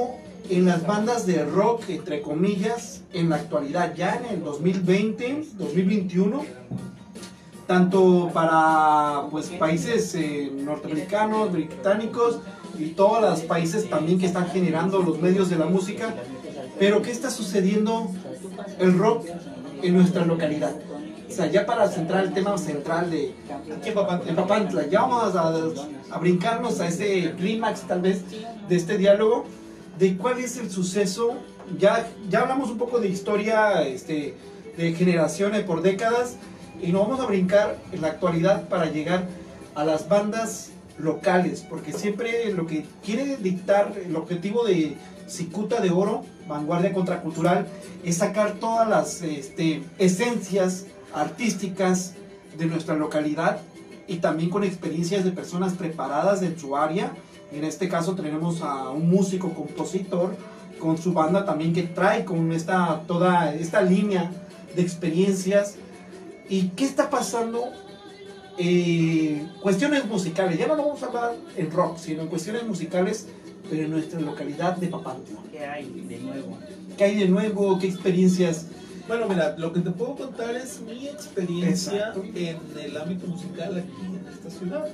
en las bandas de rock, entre comillas, en la actualidad, ya en el dos mil veinte, dos mil veintiuno, tanto para pues países eh, norteamericanos, británicos y todos los países también que están generando los medios de la música. Pero ¿qué está sucediendo el rock en nuestra localidad? O sea, ya para centrar el tema central de aquí en Papantla, en Papantla ya vamos a, a brincarnos a ese clímax tal vez de este diálogo, de cuál es el suceso. Ya, ya hablamos un poco de historia, este, de generaciones por décadas, y nos vamos a brincar en la actualidad para llegar a las bandas locales, porque siempre lo que quiere dictar el objetivo de Cicuta de Oro, Vanguardia Contracultural, es sacar todas las este, esencias artísticas de nuestra localidad, y también con experiencias de personas preparadas en su área. En este caso tenemos a un músico compositor con su banda también, que trae con esta, toda esta línea de experiencias. ¿Y qué está pasando? Eh, cuestiones musicales, ya no lo vamos a hablar en rock, sino en cuestiones musicales, pero en nuestra localidad de Papantla. ¿Qué hay de nuevo? ¿Qué hay de nuevo? ¿Qué experiencias? Bueno, mira, lo que te puedo contar es mi experiencia Exacto. en el ámbito musical aquí en esta ciudad.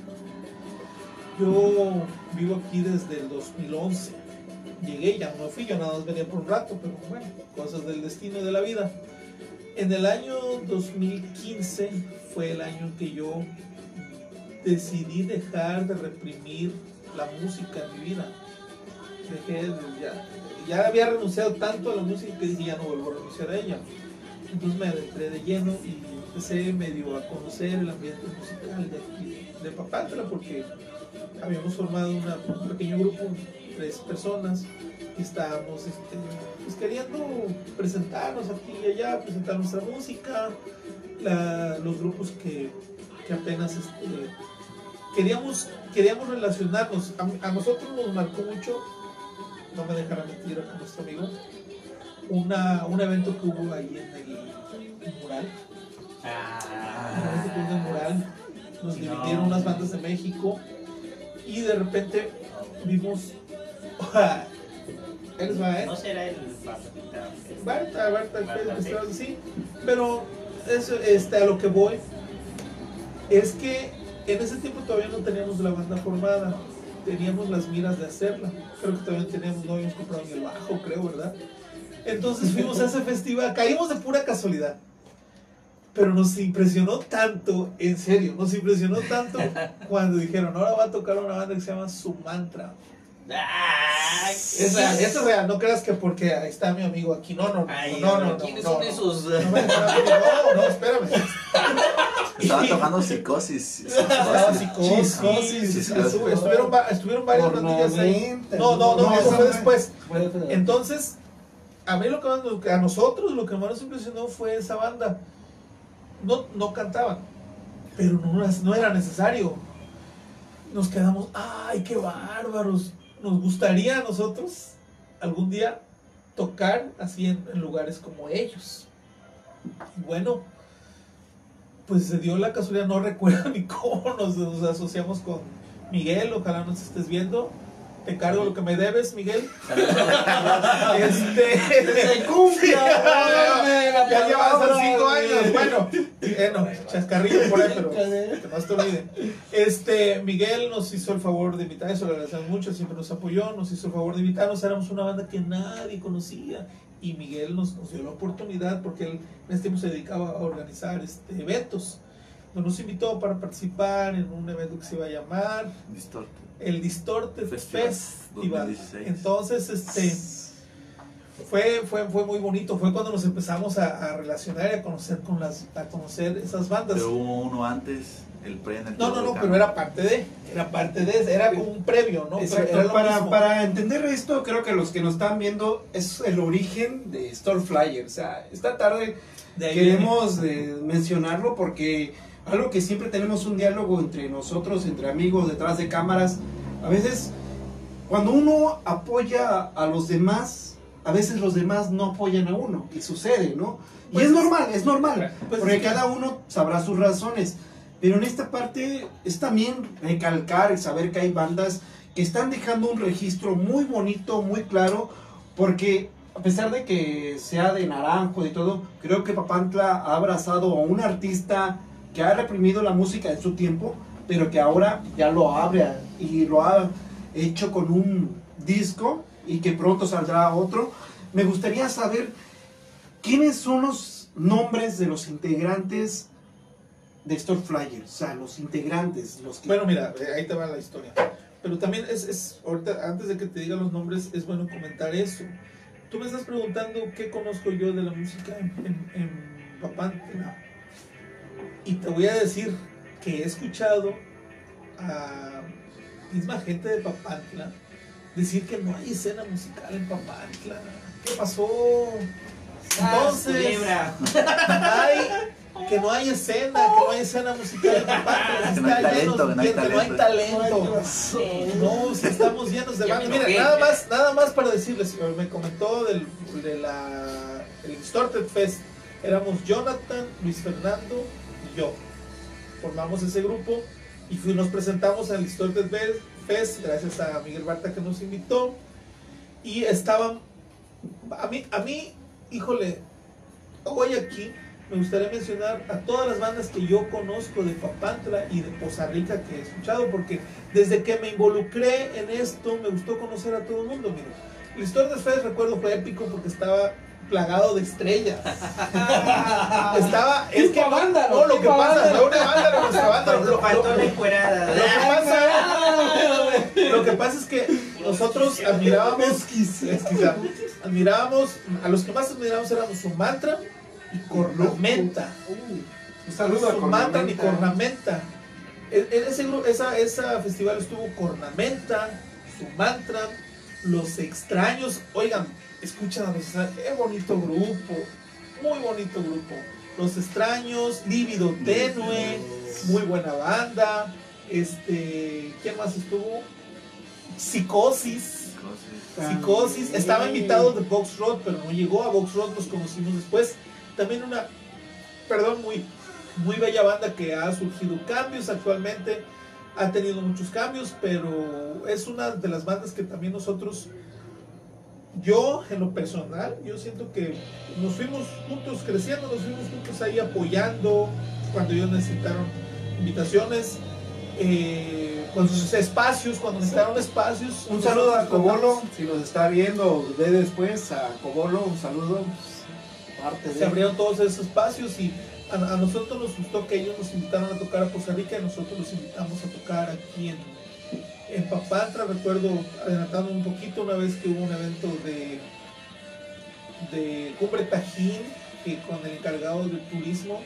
Yo vivo aquí desde el dos mil once. Llegué, ya no fui, yo nada más venía por un rato, pero bueno, cosas del destino y de la vida. En el año dos mil quince fue el año que yo decidí dejar de reprimir la música en mi vida. Dejé de, ya, ya había renunciado tanto a la música que dije ya no vuelvo a renunciar a ella. Entonces me adentré de lleno y empecé medio a conocer el ambiente musical de aquí, de Papantla, porque habíamos formado una, un pequeño grupo, tres personas, y estábamos este, pues queriendo presentarnos aquí y allá, presentar nuestra música, la, los grupos que, que apenas este, queríamos, queríamos relacionarnos. A, a nosotros nos marcó mucho, no me dejará mentir acá nuestro amigo, una, un evento que hubo ahí en el, el mural. Ah, Un evento que hubo en el mural, nos no. dividieron unas bandas de México y de repente vimos él va, ¿eh? No será el Barta, Barta, sí, pero eso, este, a lo que voy es que en ese tiempo todavía no teníamos la banda formada, teníamos las miras de hacerla, creo que todavía teníamos, no habíamos comprado ni el bajo, creo, ¿verdad? Entonces fuimos a ese festival, caímos de pura casualidad, pero nos impresionó tanto, en serio, nos impresionó tanto cuando dijeron, ahora va a tocar una banda que se llama Sumantra. Ay, Es real, eso es real, no creas que porque ahí está mi amigo aquí, no, no, no, Ay, no, no, no, ¿quiénes no, son no. esos? No, me- no, no, espérame. Estaba tocando psicosis. Estaba Psicosis. psicosis, Psicosis. estu- estuvieron, va- estuvieron varias bandillas ahí. Ornamenta. No, no, no, No, eso esa fue fue- después. Fue- Entonces, a mí lo que más, lo que a nosotros lo que más nos impresionó fue esa banda. No, no cantaban, pero no, era- no era necesario. Nos quedamos, ay, qué bárbaros. Nos gustaría a nosotros algún día tocar así en, en lugares como ellos. Y bueno, pues se dio la casualidad, no recuerdo ni cómo nos, nos asociamos con Miguel, ojalá nos estés viendo. Te cargo lo que me debes, Miguel. Este. ¡Se cumple! Ya llevas cinco años. Bueno, bueno, chascarrillo por ahí, pero que no te olvide. Este, Miguel nos hizo el favor de invitar, eso le agradecemos mucho, siempre nos apoyó, nos hizo el favor de invitarnos, éramos una banda que nadie conocía. Y Miguel nos, nos dio la oportunidad porque él en este tiempo se dedicaba a organizar este, eventos. Nos invitó para participar en un evento que se iba a llamar Distorte. el Distorted Festival Festival. dos mil dieciséis. Entonces, este fue, fue, fue muy bonito. Fue cuando nos empezamos a, a relacionar y a conocer con las, a conocer esas bandas. Pero hubo uno antes, el pre en el No, no, no, pero era parte de, era parte de, era como un previo, ¿no? Exacto. Pero era lo Para, mismo. para entender esto, creo que los que nos están viendo es el origen de Store Flyer. O sea, esta tarde De ahí queremos eh, mencionarlo porque algo que siempre tenemos un diálogo entre nosotros, entre amigos, detrás de cámaras. A veces, cuando uno apoya a los demás, a veces los demás no apoyan a uno, y sucede, ¿no? Y Pues es es- normal, es normal, pues porque es que- cada uno sabrá sus razones. Pero en esta parte es también recalcar y saber que hay bandas que están dejando un registro muy bonito, muy claro, porque a pesar de que sea de Naranjo y todo, creo que Papantla ha abrazado a un artista que ha reprimido la música en su tiempo, pero que ahora ya lo abre y lo ha hecho con un disco y que pronto saldrá otro. Me gustaría saber quiénes son los nombres de los integrantes de Store Flyer, o sea, los integrantes. Los que... Bueno, mira, ahí te va la historia. Pero también es, es, ahorita, antes de que te diga los nombres, es bueno comentar eso. Tú me estás preguntando qué conozco yo de la música en, en, en Papantla. Y te voy a decir que he escuchado a misma gente de Papantla decir que no hay escena musical en Papantla. ¿Qué pasó? Entonces, hay, que no hay escena, que no hay escena musical en Papantla. Que no hay talento, que no hay que no hay talento. No, si estamos llenos de bandas. Mira, nada más, nada más para decirles, me comentó del, de la, el Distorted Fest. Éramos Jonathan, Luis Fernando y yo. Formamos ese grupo y fui, nos presentamos al Distorted Fest gracias a Miguel Barta que nos invitó. Y estaban, a mí, a mí, híjole, hoy aquí me gustaría mencionar a todas las bandas que yo conozco de Papantla y de Poza Rica que he escuchado, porque desde que me involucré en esto me gustó conocer a todo el mundo. Mira, el Distorted Fest, recuerdo, fue épico porque estaba plagado de estrellas. Estaba, es que banda, no, lo que pasa, no una banda, no nuestra banda, lo, lo, Faltó lo- la encuerada. lo que pasa, lo que pasa es que nosotros admirábamos, esquiza, admirábamos, a los que más admirábamos éramos Sumatra y Cornamenta. Un saludo a Sumatra y Cornamenta. Cornamenta. En, en ese grupo, esa, esa festival estuvo Cornamenta, Sumatra, Los Extraños. Oigan, escuchan a Los Extraños, qué bonito grupo, muy bonito grupo. Los Extraños, Lívido Tenue, muy buena banda. Este, ¿quién más estuvo? Psicosis. Psicosis, estaba invitado de Box Road, pero no llegó a Box Road, nos conocimos después. También una, perdón, muy, muy bella banda que ha surgido cambios actualmente, ha tenido muchos cambios, pero es una de las bandas que también nosotros, yo en lo personal, yo siento que nos fuimos juntos creciendo, nos fuimos juntos ahí apoyando cuando ellos necesitaron invitaciones. Eh, con sus espacios, cuando necesitaron espacios. Un saludo a Cobolo, si nos está viendo, ve después a Cobolo, un saludo. Parte Se de... abrieron todos esos espacios y a, a nosotros nos gustó que ellos nos invitaron a tocar a Poza Rica y nosotros los invitamos a tocar aquí en, en Papantla. Recuerdo, adelantando un poquito, una vez que hubo un evento de, de Cumbre Tajín, que con el encargado de turismo,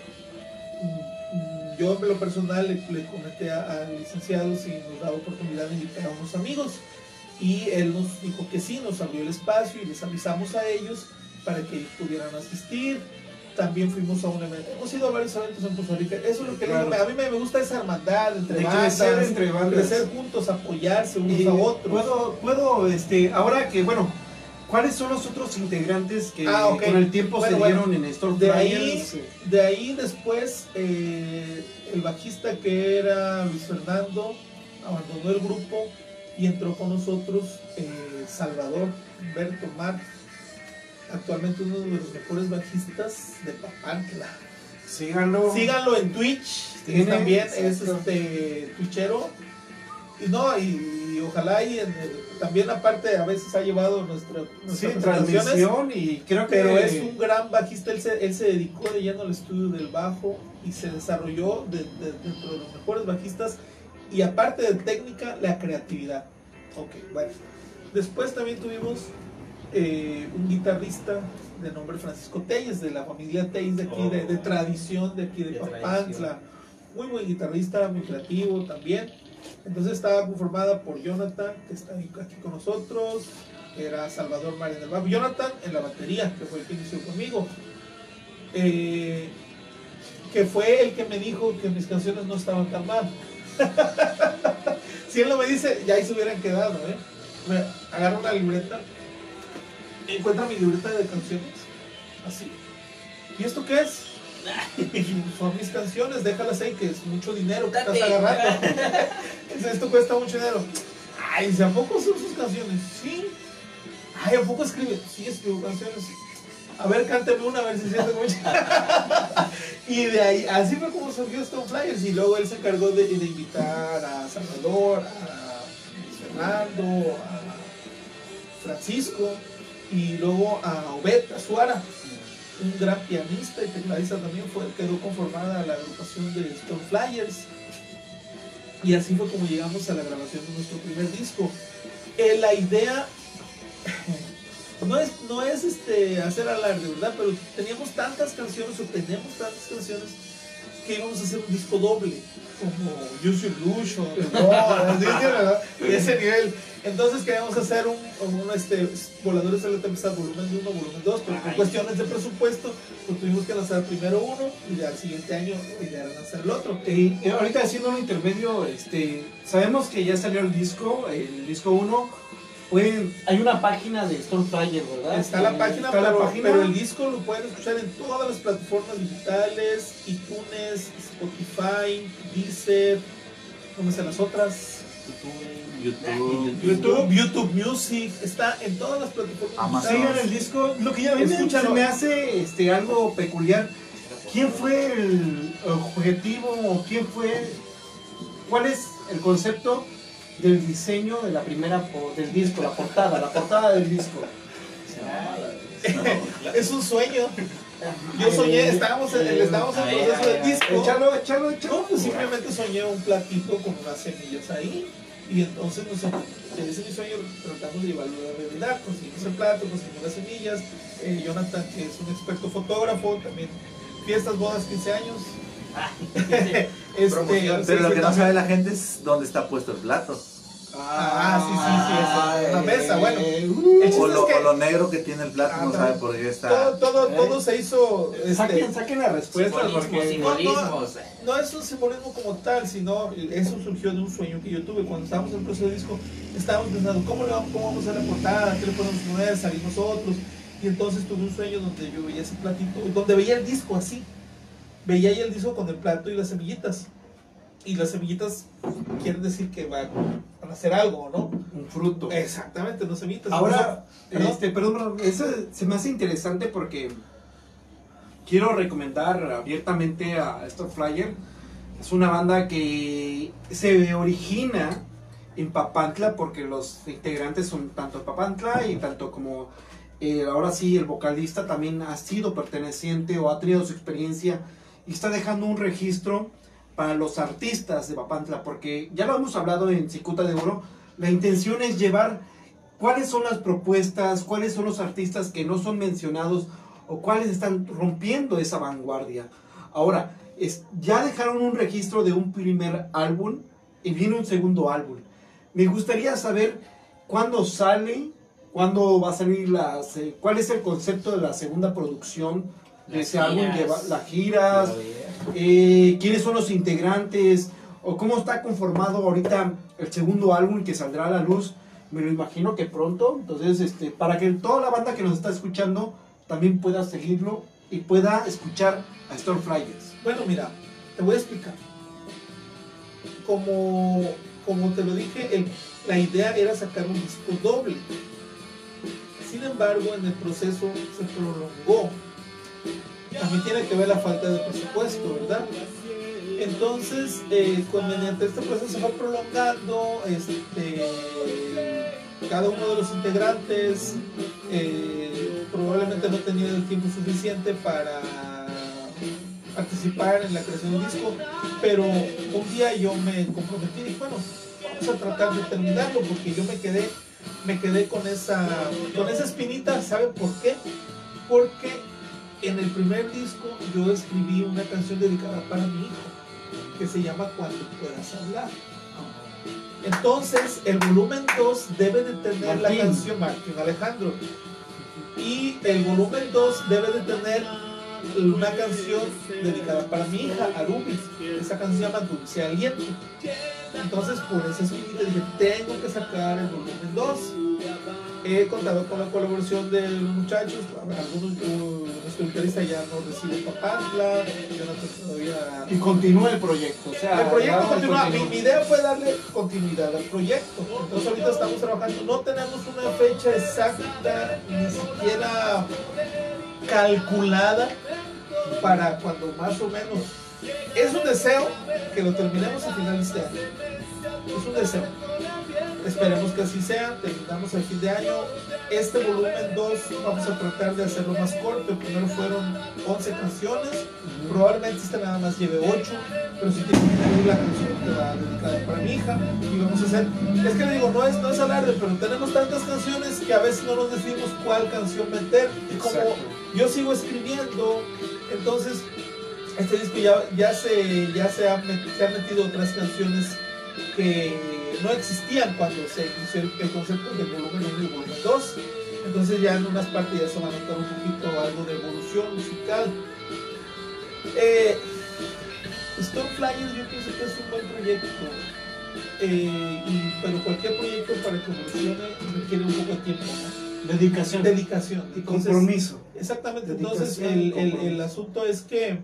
yo en lo personal le, le comenté al licenciado si nos daba oportunidad de invitar a unos amigos y él nos dijo que sí, nos abrió el espacio y les avisamos a ellos para que ellos pudieran asistir. También fuimos a un evento, hemos ido a varios eventos en Poza Rica. Eso es lo que Claro. le digo, a mí me gusta esa hermandad entre De bandas, crecer entre bandas. crecer juntos, apoyarse unos Y a otros. Puedo, puedo, este, ahora que, bueno, ¿cuáles son los otros integrantes que Ah, ok. con el tiempo Bueno, se bueno. dieron en Store De Flyers? ahí, de ahí después eh, el bajista que era Luis Fernando abandonó el grupo y entró con nosotros eh, Salvador Humberto Mar, actualmente uno de los mejores bajistas de Papantla. Síganlo. Síganlo en Twitch, que Tiene- también es exacto. este twitchero. Y no, y, y ojalá y en el- también aparte a veces ha llevado nuestra, Sí, nuestras presentaciones. transmisión y creo que... Pero es un gran bajista, él se, él se dedicó de lleno al estudio del bajo y se desarrolló de, de- dentro de los mejores bajistas y aparte de técnica, la creatividad. Ok, bueno. Después también tuvimos eh, un guitarrista de nombre Francisco Telles, de la familia Telles de aquí, de, de tradición de aquí de De Papantla. Muy buen guitarrista, muy creativo también. Entonces estaba conformada por Jonathan, que está ahí- aquí con nosotros, era Salvador Mar en el bajo, Jonathan en la batería, que fue el que inició conmigo, eh, que fue el que me dijo que mis canciones no estaban tan mal. Si él no me dice, ya ahí se hubieran quedado, ¿eh? Me agarra una libreta, encuentra mi libreta de canciones, así. ¿Y esto qué es? Son mis canciones, déjalas ahí, que es mucho dinero que estás Date. agarrando. Esto cuesta mucho dinero. Ay, ¿a poco son sus canciones? Sí. Ay, ¿a poco escribe? Sí, escribo canciones. A ver, cánteme una, a ver si siente mucha. Y de ahí, así fue como surgió Stone Flyers. Y luego él se encargó de, de invitar a Salvador, a Fernando, a Francisco, y luego a Obed Azuara, un gran pianista y tecladista también, fue, quedó conformada la agrupación de Stone Flyers. Y así fue como llegamos a la grabación de nuestro primer disco. Eh, la idea no es, no es este, hacer alarde, ¿verdad? Pero teníamos tantas canciones, o tenemos tantas canciones, que íbamos a hacer un disco doble, como Use Your Illusion, no, de ese nivel. Entonces queríamos hacer un, un este, Voladores de la Tempestad volumen uno, volumen dos, pero por cuestiones de presupuesto, pues tuvimos que lanzar primero uno y al siguiente año ya lanzar el otro. Y eh, ahorita haciendo un intermedio, este, sabemos que ya salió el disco, el disco uno. Pueden, hay una página de Stone Flyer, ¿verdad? Está la página, Está pero, la página, pero el disco lo pueden escuchar en todas las plataformas digitales, iTunes, Spotify, Deezer, ¿cómo están las otras? YouTube, YouTube, YouTube Music, está en todas las plataformas. Sigan el disco. Lo que ya ven, se me hace este, algo peculiar. ¿Quién fue el objetivo o quién fue, cuál es el concepto del diseño de la primera, del disco, la portada, la portada del disco? Es un sueño. Yo soñé, estábamos en, estábamos en el proceso del disco. Échalo, échalo, échalo. No, pues simplemente soñé un platito con unas semillas ahí. Y entonces, no sé, ese es mi sueño, tratamos de llevarlo a la realidad. Conseguimos el plato, conseguimos las semillas. Eh, Jonathan, que es un experto fotógrafo, también fiestas, bodas, quince años. este, pero lo que no sabe la gente es dónde está puesto el plato. Ah, sí, sí, sí, es una mesa, bueno. Uh, o, lo, es que, o lo negro que tiene el plato, ah, no sabe por qué está. Todo, todo, ¿eh? todo se hizo. Este, saquen, saquen la respuesta. Simbolismo, simbolismos. No, no, no es un simbolismo como tal, sino eso surgió de un sueño que yo tuve cuando estábamos en el proceso de disco. Estábamos pensando, ¿cómo, le vamos, cómo vamos a hacer la portada? ¿Qué le podemos poner? Salir nosotros. Y entonces tuve un sueño donde yo veía ese platito, donde veía el disco así. Veía ahí el disco con el plato y las semillitas. Y las semillitas quieren decir que va a hacer algo, ¿no? Un fruto. Exactamente, no semillitas. Ahora, ¿no? este, perdón, eso se me hace interesante porque quiero recomendar abiertamente a Stone Flyer. Es una banda que se origina en Papantla porque los integrantes son tanto de Papantla y tanto como eh, ahora sí el vocalista también ha sido perteneciente o ha tenido su experiencia y está dejando un registro para los artistas de Papantla, porque ya lo hemos hablado en Cicuta de Oro, la intención es llevar cuáles son las propuestas, cuáles son los artistas que no son mencionados o cuáles están rompiendo esa vanguardia. Ahora, es, ya dejaron un registro de un primer álbum y viene un segundo álbum. Me gustaría saber cuándo sale, cuándo va a salir, las, eh, cuál es el concepto de la segunda producción de ese álbum, lleva, las giras, eh, quiénes son los integrantes, o cómo está conformado ahorita el segundo álbum que saldrá a la luz. Me lo imagino que pronto, entonces este, para que toda la banda que nos está escuchando también pueda seguirlo y pueda escuchar a Stone Flyers. Bueno, mira, te voy a explicar. Como, como te lo dije, el, la idea era sacar un disco doble. Sin embargo, en el proceso se prolongó. También tiene que ver la falta de presupuesto, ¿verdad? Entonces, eh, con, mediante este proceso se va prolongando, este, cada uno de los integrantes eh, probablemente no tenía el tiempo suficiente para participar en la creación del disco, pero un día yo me comprometí y dije, bueno, vamos a tratar de terminarlo, porque yo me quedé, me quedé con esa, con esa espinita. ¿Saben por qué? Porque en el primer disco yo escribí una canción dedicada para mi hijo, que se llama Cuando Puedas Hablar. Entonces, el volumen dos debe de tener Martín. La canción Martín Alejandro. Y el volumen dos debe de tener una canción dedicada para mi hija, Arumi. Esa canción se llama Dulce Aliento. Entonces, por esa espinita dije, tengo que sacar el volumen dos. He contado con la colaboración de los muchachos. Algunos, uh, nuestro guitarrista ya no recibe Papantla, Jonathan todavía. Y continúa el proyecto. O sea, el proyecto continúa. Mi, mi idea fue darle continuidad al proyecto. Entonces, ahorita estamos trabajando. No tenemos una fecha exacta, ni siquiera calculada para cuando más o menos. Es un deseo que lo terminemos a final de este año. Es un deseo. Esperemos que así sea. Terminamos el fin de año. Este volumen dos vamos a tratar de hacerlo más corto. El primero fueron once canciones. Probablemente este nada más lleve ocho. Pero si tiene que tener la canción que va dedicada para mi hija. Y vamos a hacer. Es que le digo, no es, no es alarde, pero tenemos tantas canciones que a veces no nos decidimos cuál canción meter. Y como Exacto. yo sigo escribiendo, entonces este disco ya, ya, se, ya se, ha met, se han metido otras canciones que no existían cuando se inició el, el concepto del volumen uno y volumen dos. Entonces ya en unas partes ya se va a notar un poquito algo de evolución musical. Eh, Stone Flyers yo pienso que es un buen proyecto. Eh, y, pero cualquier proyecto para que evolucione requiere un poco de tiempo, ¿no? Dedicación. Dedicación. Y Entonces, compromiso. Exactamente. Dedicación Entonces el, y el, compromiso. el asunto es que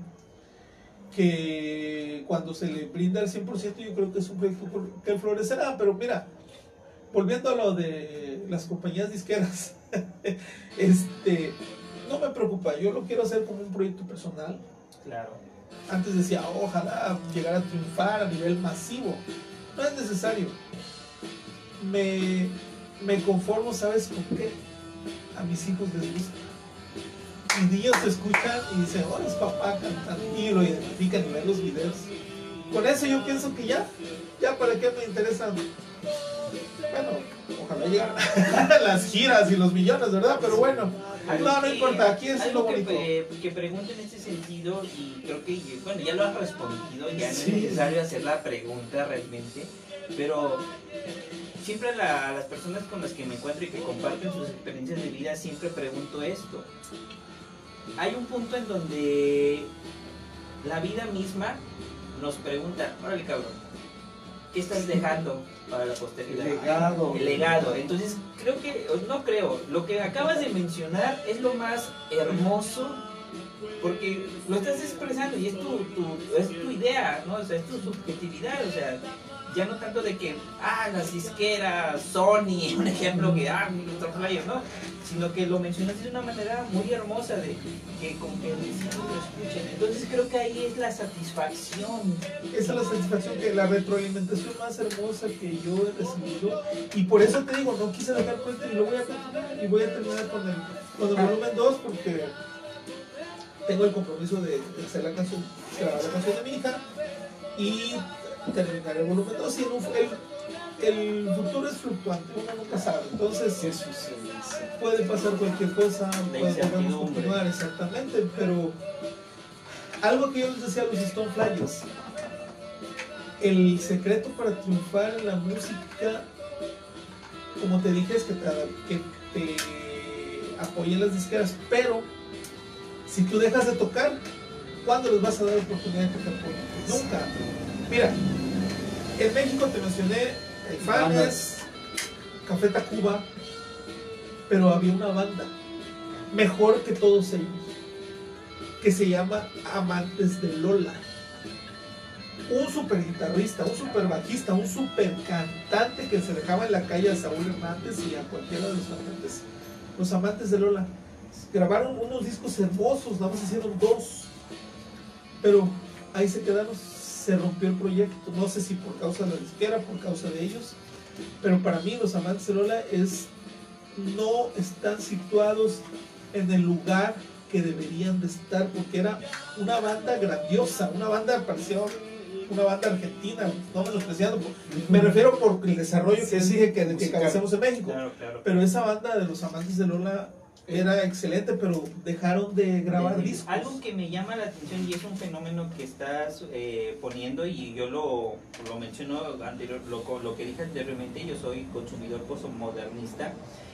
que cuando se le brinda el cien por ciento yo creo que es un proyecto que florecerá, pero mira, volviendo a lo de las compañías disqueras, este, no me preocupa, yo lo quiero hacer como un proyecto personal. Claro. Antes decía, ojalá llegar a triunfar a nivel masivo, no es necesario, me, me conformo, ¿sabes con qué? A mis hijos les gusta. Y niños te escuchan y dicen, hola, es papá cantando, y lo identifican y ven los videos. Con eso yo pienso que ya, ya para qué me interesan. Bueno, ojalá lleguen las giras y los millones, ¿verdad? Pero bueno, no, no importa, aquí es lo algo bonito. que, eh, que pregunto en ese sentido, y creo que, bueno, ya lo has respondido, ya no Sí. es necesario hacer la pregunta realmente, pero siempre la, las personas con las que me encuentro y que comparten sus experiencias de vida, siempre pregunto esto. Hay un punto en donde la vida misma nos pregunta, órale cabrón, ¿qué estás dejando para la posteridad? El legado. El legado. Entonces, creo que, no creo, lo que acabas de mencionar es lo más hermoso, porque lo estás expresando y es tu, tu, es tu idea, ¿no? O sea, es tu subjetividad, o sea, ya no tanto de que, ah, las disqueras, Sony, un ejemplo que, ah, nuestro flyer, ¿no? Sino que lo mencionaste de una manera muy hermosa, de que con que mis hijos lo escuchen. Entonces creo que ahí es la satisfacción. Esa es la satisfacción, que la retroalimentación más hermosa que yo he recibido. Y por eso te digo, no quise dejar cuenta y lo voy a continuar. Y voy a terminar con el, con el volumen dos porque tengo el compromiso de, de hacer la canción, grabar la canción de mi hija y terminar el volumen dos. Y en un, el, el futuro es fluctuante, uno nunca sabe. Entonces, ¿Qué sucede? puede pasar cualquier cosa, podemos incertidumbre. continuar, exactamente, pero algo que yo les decía a los Stone Flyers, el secreto para triunfar en la música, como te dije, es que te, que te apoyen las disqueras, pero si tú dejas de tocar, ¿cuándo les vas a dar oportunidad de que te apoyen? Nunca. Mira, en México te mencioné Caifanes, Café Tacuba, pero había una banda mejor que todos ellos que se llama Amantes de Lola. Un super guitarrista, un super bajista, un super cantante que se dejaba en la calle a Saúl Hernández y a cualquiera de los amantes. Los Amantes de Lola grabaron unos discos hermosos, nada más hicieron dos, pero ahí se quedaron, se rompió el proyecto. No sé si por causa de la disquera, por causa de ellos, pero para mí los Amantes de Lola es no están situados en el lugar que deberían de estar, porque era una banda grandiosa, una banda, parecía una banda argentina, no menospreciando, me refiero por el desarrollo que exige que, que cabecemos en México, Claro, claro. pero esa banda de los Amantes de Lola era excelente, pero dejaron de grabar Eh, discos. Algo que me llama la atención y es un fenómeno que estás eh, poniendo, y yo lo, lo menciono anterior, lo, lo que dije anteriormente, yo soy consumidor postmodernista,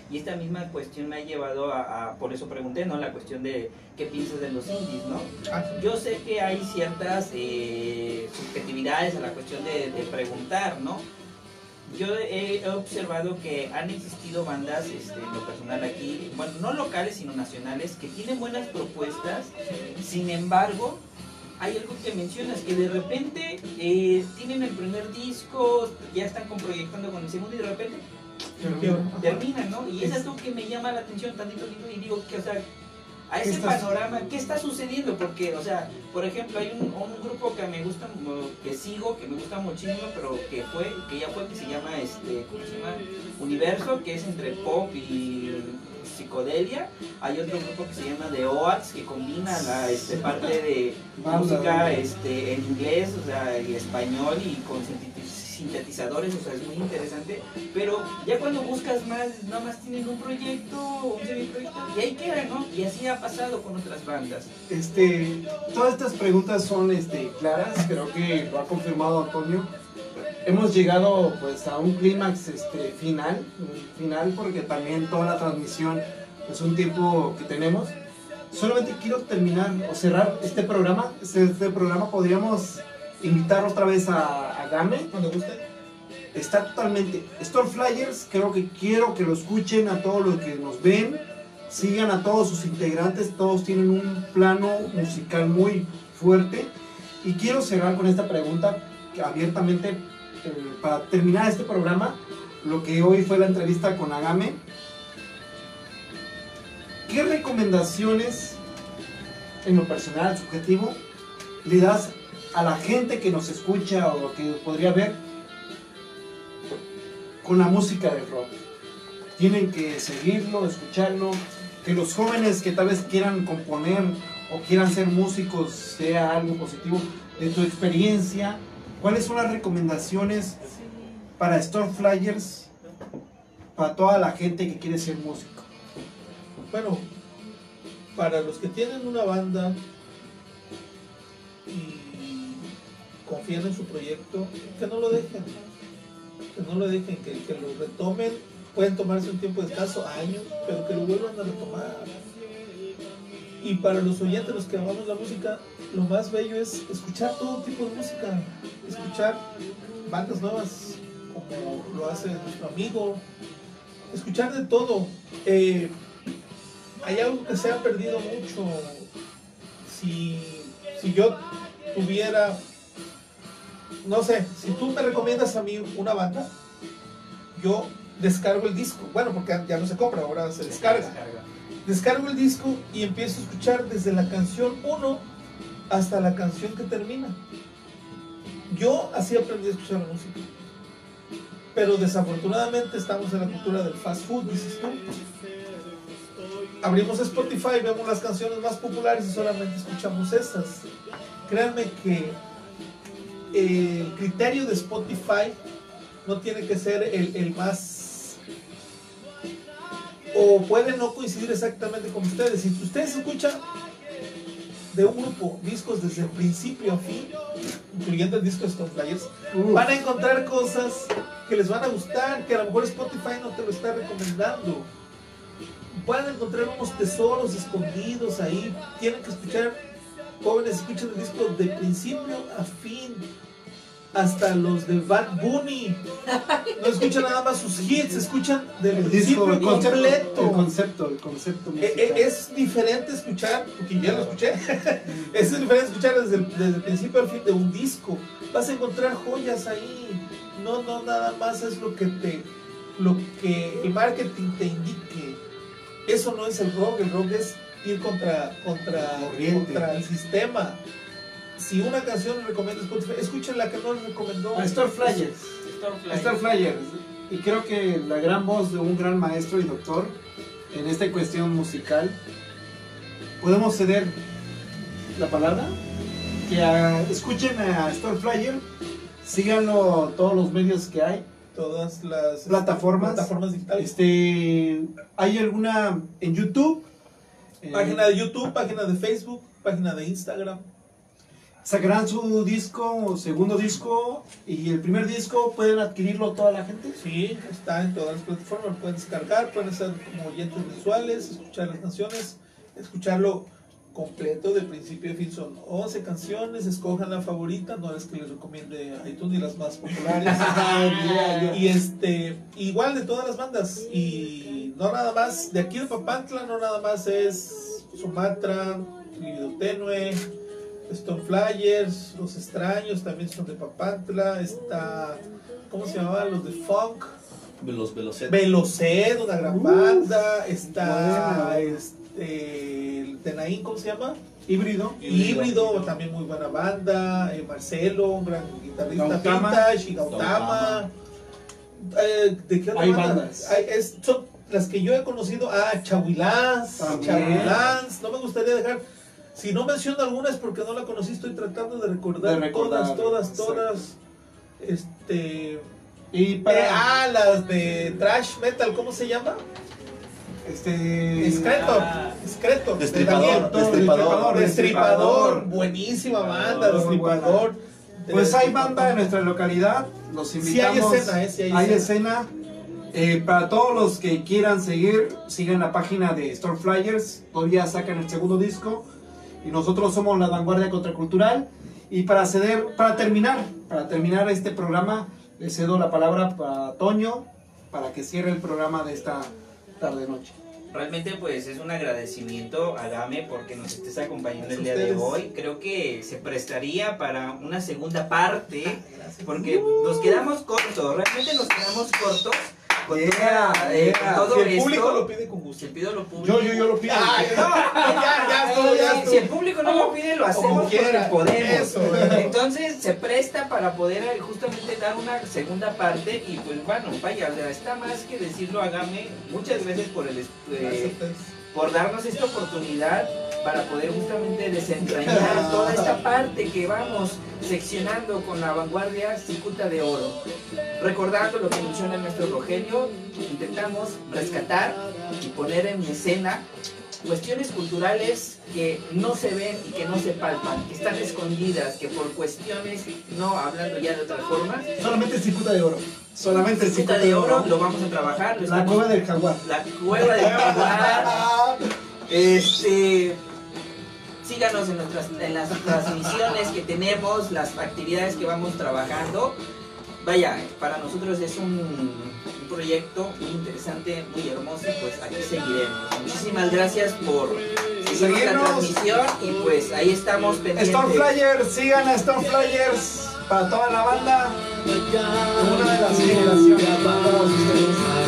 y esta misma cuestión me ha llevado a, a por eso pregunté, ¿no? La cuestión de qué piensas de los indies, ¿no? Yo sé que hay ciertas eh, subjetividades a la cuestión de, de preguntar, ¿no? Yo he observado que han existido bandas, este, en lo personal aquí, bueno, no locales sino nacionales, que tienen buenas propuestas, sin embargo, hay algo que mencionas, que de repente eh, tienen el primer disco, ya están con- proyectando con el segundo y de repente terminan, ¿no? Y es algo que me llama la atención tantito y digo que, o sea, a ese panorama, ¿qué está sucediendo? Porque, o sea, por ejemplo, hay un, un grupo que me gusta, que sigo, que me gusta muchísimo, pero que fue, que ya fue, que se llama, este, ¿cómo se llama? Universo, que es entre pop y psicodelia. Hay otro grupo que se llama The Oats, que combina la este, parte de música este, en inglés, o sea, y español y con sintetizadores, o sea, es muy interesante, pero ya cuando buscas más, nada más tienen un proyecto, un semiproyecto, y ahí queda, ¿no? Y así ha pasado con otras bandas. Este, todas estas preguntas son este, claras, creo que lo ha confirmado Antonio. Hemos llegado pues a un clímax este, final, final porque también toda la transmisión es un tiempo que tenemos. Solamente quiero terminar o cerrar este programa. Este, este programa podríamos invitar otra vez a, a Game. ¿No le gusta? Está totalmente. Store Flyers, creo que quiero que lo escuchen a todos los que nos ven. Sigan a todos sus integrantes, todos tienen un plano musical muy fuerte. Y quiero cerrar con esta pregunta que abiertamente, eh, para terminar este programa, lo que hoy fue la entrevista con Agame. ¿Qué recomendaciones, en lo personal, subjetivo, le das a la gente que nos escucha o que podría ver con la música del rock? Tienen que seguirlo, escucharlo, que los jóvenes que tal vez quieran componer o quieran ser músicos sea algo positivo. De tu experiencia, ¿cuáles son las recomendaciones para Store Flyers, para toda la gente que quiere ser músico? Bueno, para los que tienen una banda y confían en su proyecto, que no lo dejen, que no lo dejen, que, que lo retomen. Pueden tomarse un tiempo de escaso, años, pero que lo vuelvan a retomar. Y para los oyentes, los que amamos la música, lo más bello es escuchar todo tipo de música, escuchar bandas nuevas, como lo hace nuestro amigo, escuchar de todo. Eh, hay algo que se ha perdido mucho. Si, si yo tuviera, no sé, si tú me recomiendas a mí una banda, yo descargo el disco, bueno, porque ya no se compra, ahora se descarga. Descargo el disco y empiezo a escuchar desde la canción uno hasta la canción que termina. Yo así aprendí a escuchar la música. Pero desafortunadamente estamos en la cultura del fast food, dices tú. Abrimos Spotify, vemos las canciones más populares y solamente escuchamos estas. Créanme que el criterio de Spotify no tiene que ser el, el más, o puede no coincidir exactamente con ustedes. Si ustedes escuchan de un grupo discos desde el principio a fin, incluyendo el disco de Stone Flyers, uh. van a encontrar cosas que les van a gustar, que a lo mejor Spotify no te lo está recomendando. Pueden encontrar unos tesoros escondidos ahí. Tienen que escuchar, jóvenes, escuchen el disco de principio a fin, hasta los de Bad Bunny. No escuchan nada más sus hits, escuchan del principio el concepto, completo. El concepto, el concepto musical. Es diferente escuchar, porque ya lo escuché, es diferente escuchar desde el, desde el principio al fin de un disco. Vas a encontrar joyas ahí. No, no, nada más es lo que te, lo que el marketing te indique. Eso no es el rock. El rock es ir contra, contra, contra el sistema. Si una canción le recomienda Spotify, escuchen la que no le recomendó. Store Flyers. Store Flyers. Store Flyers. Y creo que la gran voz de un gran maestro y doctor en esta cuestión musical. ¿Podemos ceder la palabra? Que a, escuchen a Store Flyer, síganlo todos los medios que hay. Todas las plataformas, plataformas digitales. Este, ¿hay alguna en YouTube? Página de YouTube, página de Facebook, página de Instagram. sacarán su disco, segundo disco, y el primer disco pueden adquirirlo toda la gente. Sí, está en todas las plataformas, lo pueden descargar, pueden estar como oyentes visuales, escuchar las canciones, escucharlo completo de principio a fin. Son once canciones, escojan la favorita, no es que les recomiende iTunes ni las más populares. Y este, igual de todas las bandas, y no nada más, de aquí de Papantla no nada más es Sumatra, Lívido Tenue, Stone Flyers, Los Extraños también son de Papantla, está, ¿cómo se llamaban? Los de Funk, Los Velocet. Velocet, una gran banda, Uf, está bueno. este, el Tenaín, ¿cómo se llama? Híbrido. Híbrido, Híbrido, también muy buena banda, eh, Marcelo, un gran guitarrista Gautama. vintage, y Gautama. Eh, ¿De qué otra Hay banda? bandas. Hay- es- son las que yo he conocido, ah, Chahuilans, También. Chahuilans, no me gustaría dejar, si no menciono alguna es porque no la conocí, estoy tratando de recordar, De recordar, todas, todas, exacto. todas, este, Y eh, para ah, las de thrash metal, ¿cómo se llama? este Scretor, Ah. Scretor, Destripador, de Destripador. Destripador, buenísima banda, Muy Destripador. pues hay banda en nuestra localidad, los Sí hay invitamos. escena, eh, sí hay hay escena. escena. Eh, para todos los que quieran seguir, sigan la página de Storm Flyers, todavía sacan el segundo disco y nosotros somos la vanguardia contracultural. Y para ceder, para terminar, para terminar este programa, le cedo la palabra para Toño para que cierre el programa de esta tarde noche. Realmente pues es un agradecimiento a Game porque nos estés acompañando el día de Ustedes. hoy. Creo que se prestaría para una segunda parte porque nos quedamos cortos, realmente nos quedamos cortos con, Yeah, toda, eh, yeah. con todo Si el esto. público lo pide con Si gusto. el pido lo público. Yo, yo, yo lo pido. Ay, no, ya, ya estuvo, ya Si estuvo. el público no lo pide, lo hacemos Como porque quiera. podemos. Eso, eh. Entonces se presta para poder eh, justamente dar una segunda parte y pues bueno, vaya, o sea, está más que decirlo, Agame. Muchas gracias por el eh, por darnos esta oportunidad para poder justamente desentrañar toda esta parte que vamos seccionando con la vanguardia Cicuta de Oro. Recordando lo que menciona nuestro Rogelio, intentamos rescatar y poner en escena cuestiones culturales que no se ven y que no se palpan, que están escondidas, que por cuestiones, no hablando ya de otra forma, Solamente Cicuta de Oro. Solamente Cicuta de Oro lo vamos a trabajar. lo La estamos- cueva del jaguar. La cueva del jaguar. Este, síganos en, nuestras, en las transmisiones que tenemos, las actividades que vamos trabajando. Vaya, para nosotros es un, un proyecto muy interesante, muy hermoso, y pues aquí seguiremos. Muchísimas gracias por seguir la Seguirnos. transmisión y pues ahí estamos pendientes. Storm Flyers, sigan a Storm Flyers para toda la banda. Una de las generaciones para todos ustedes.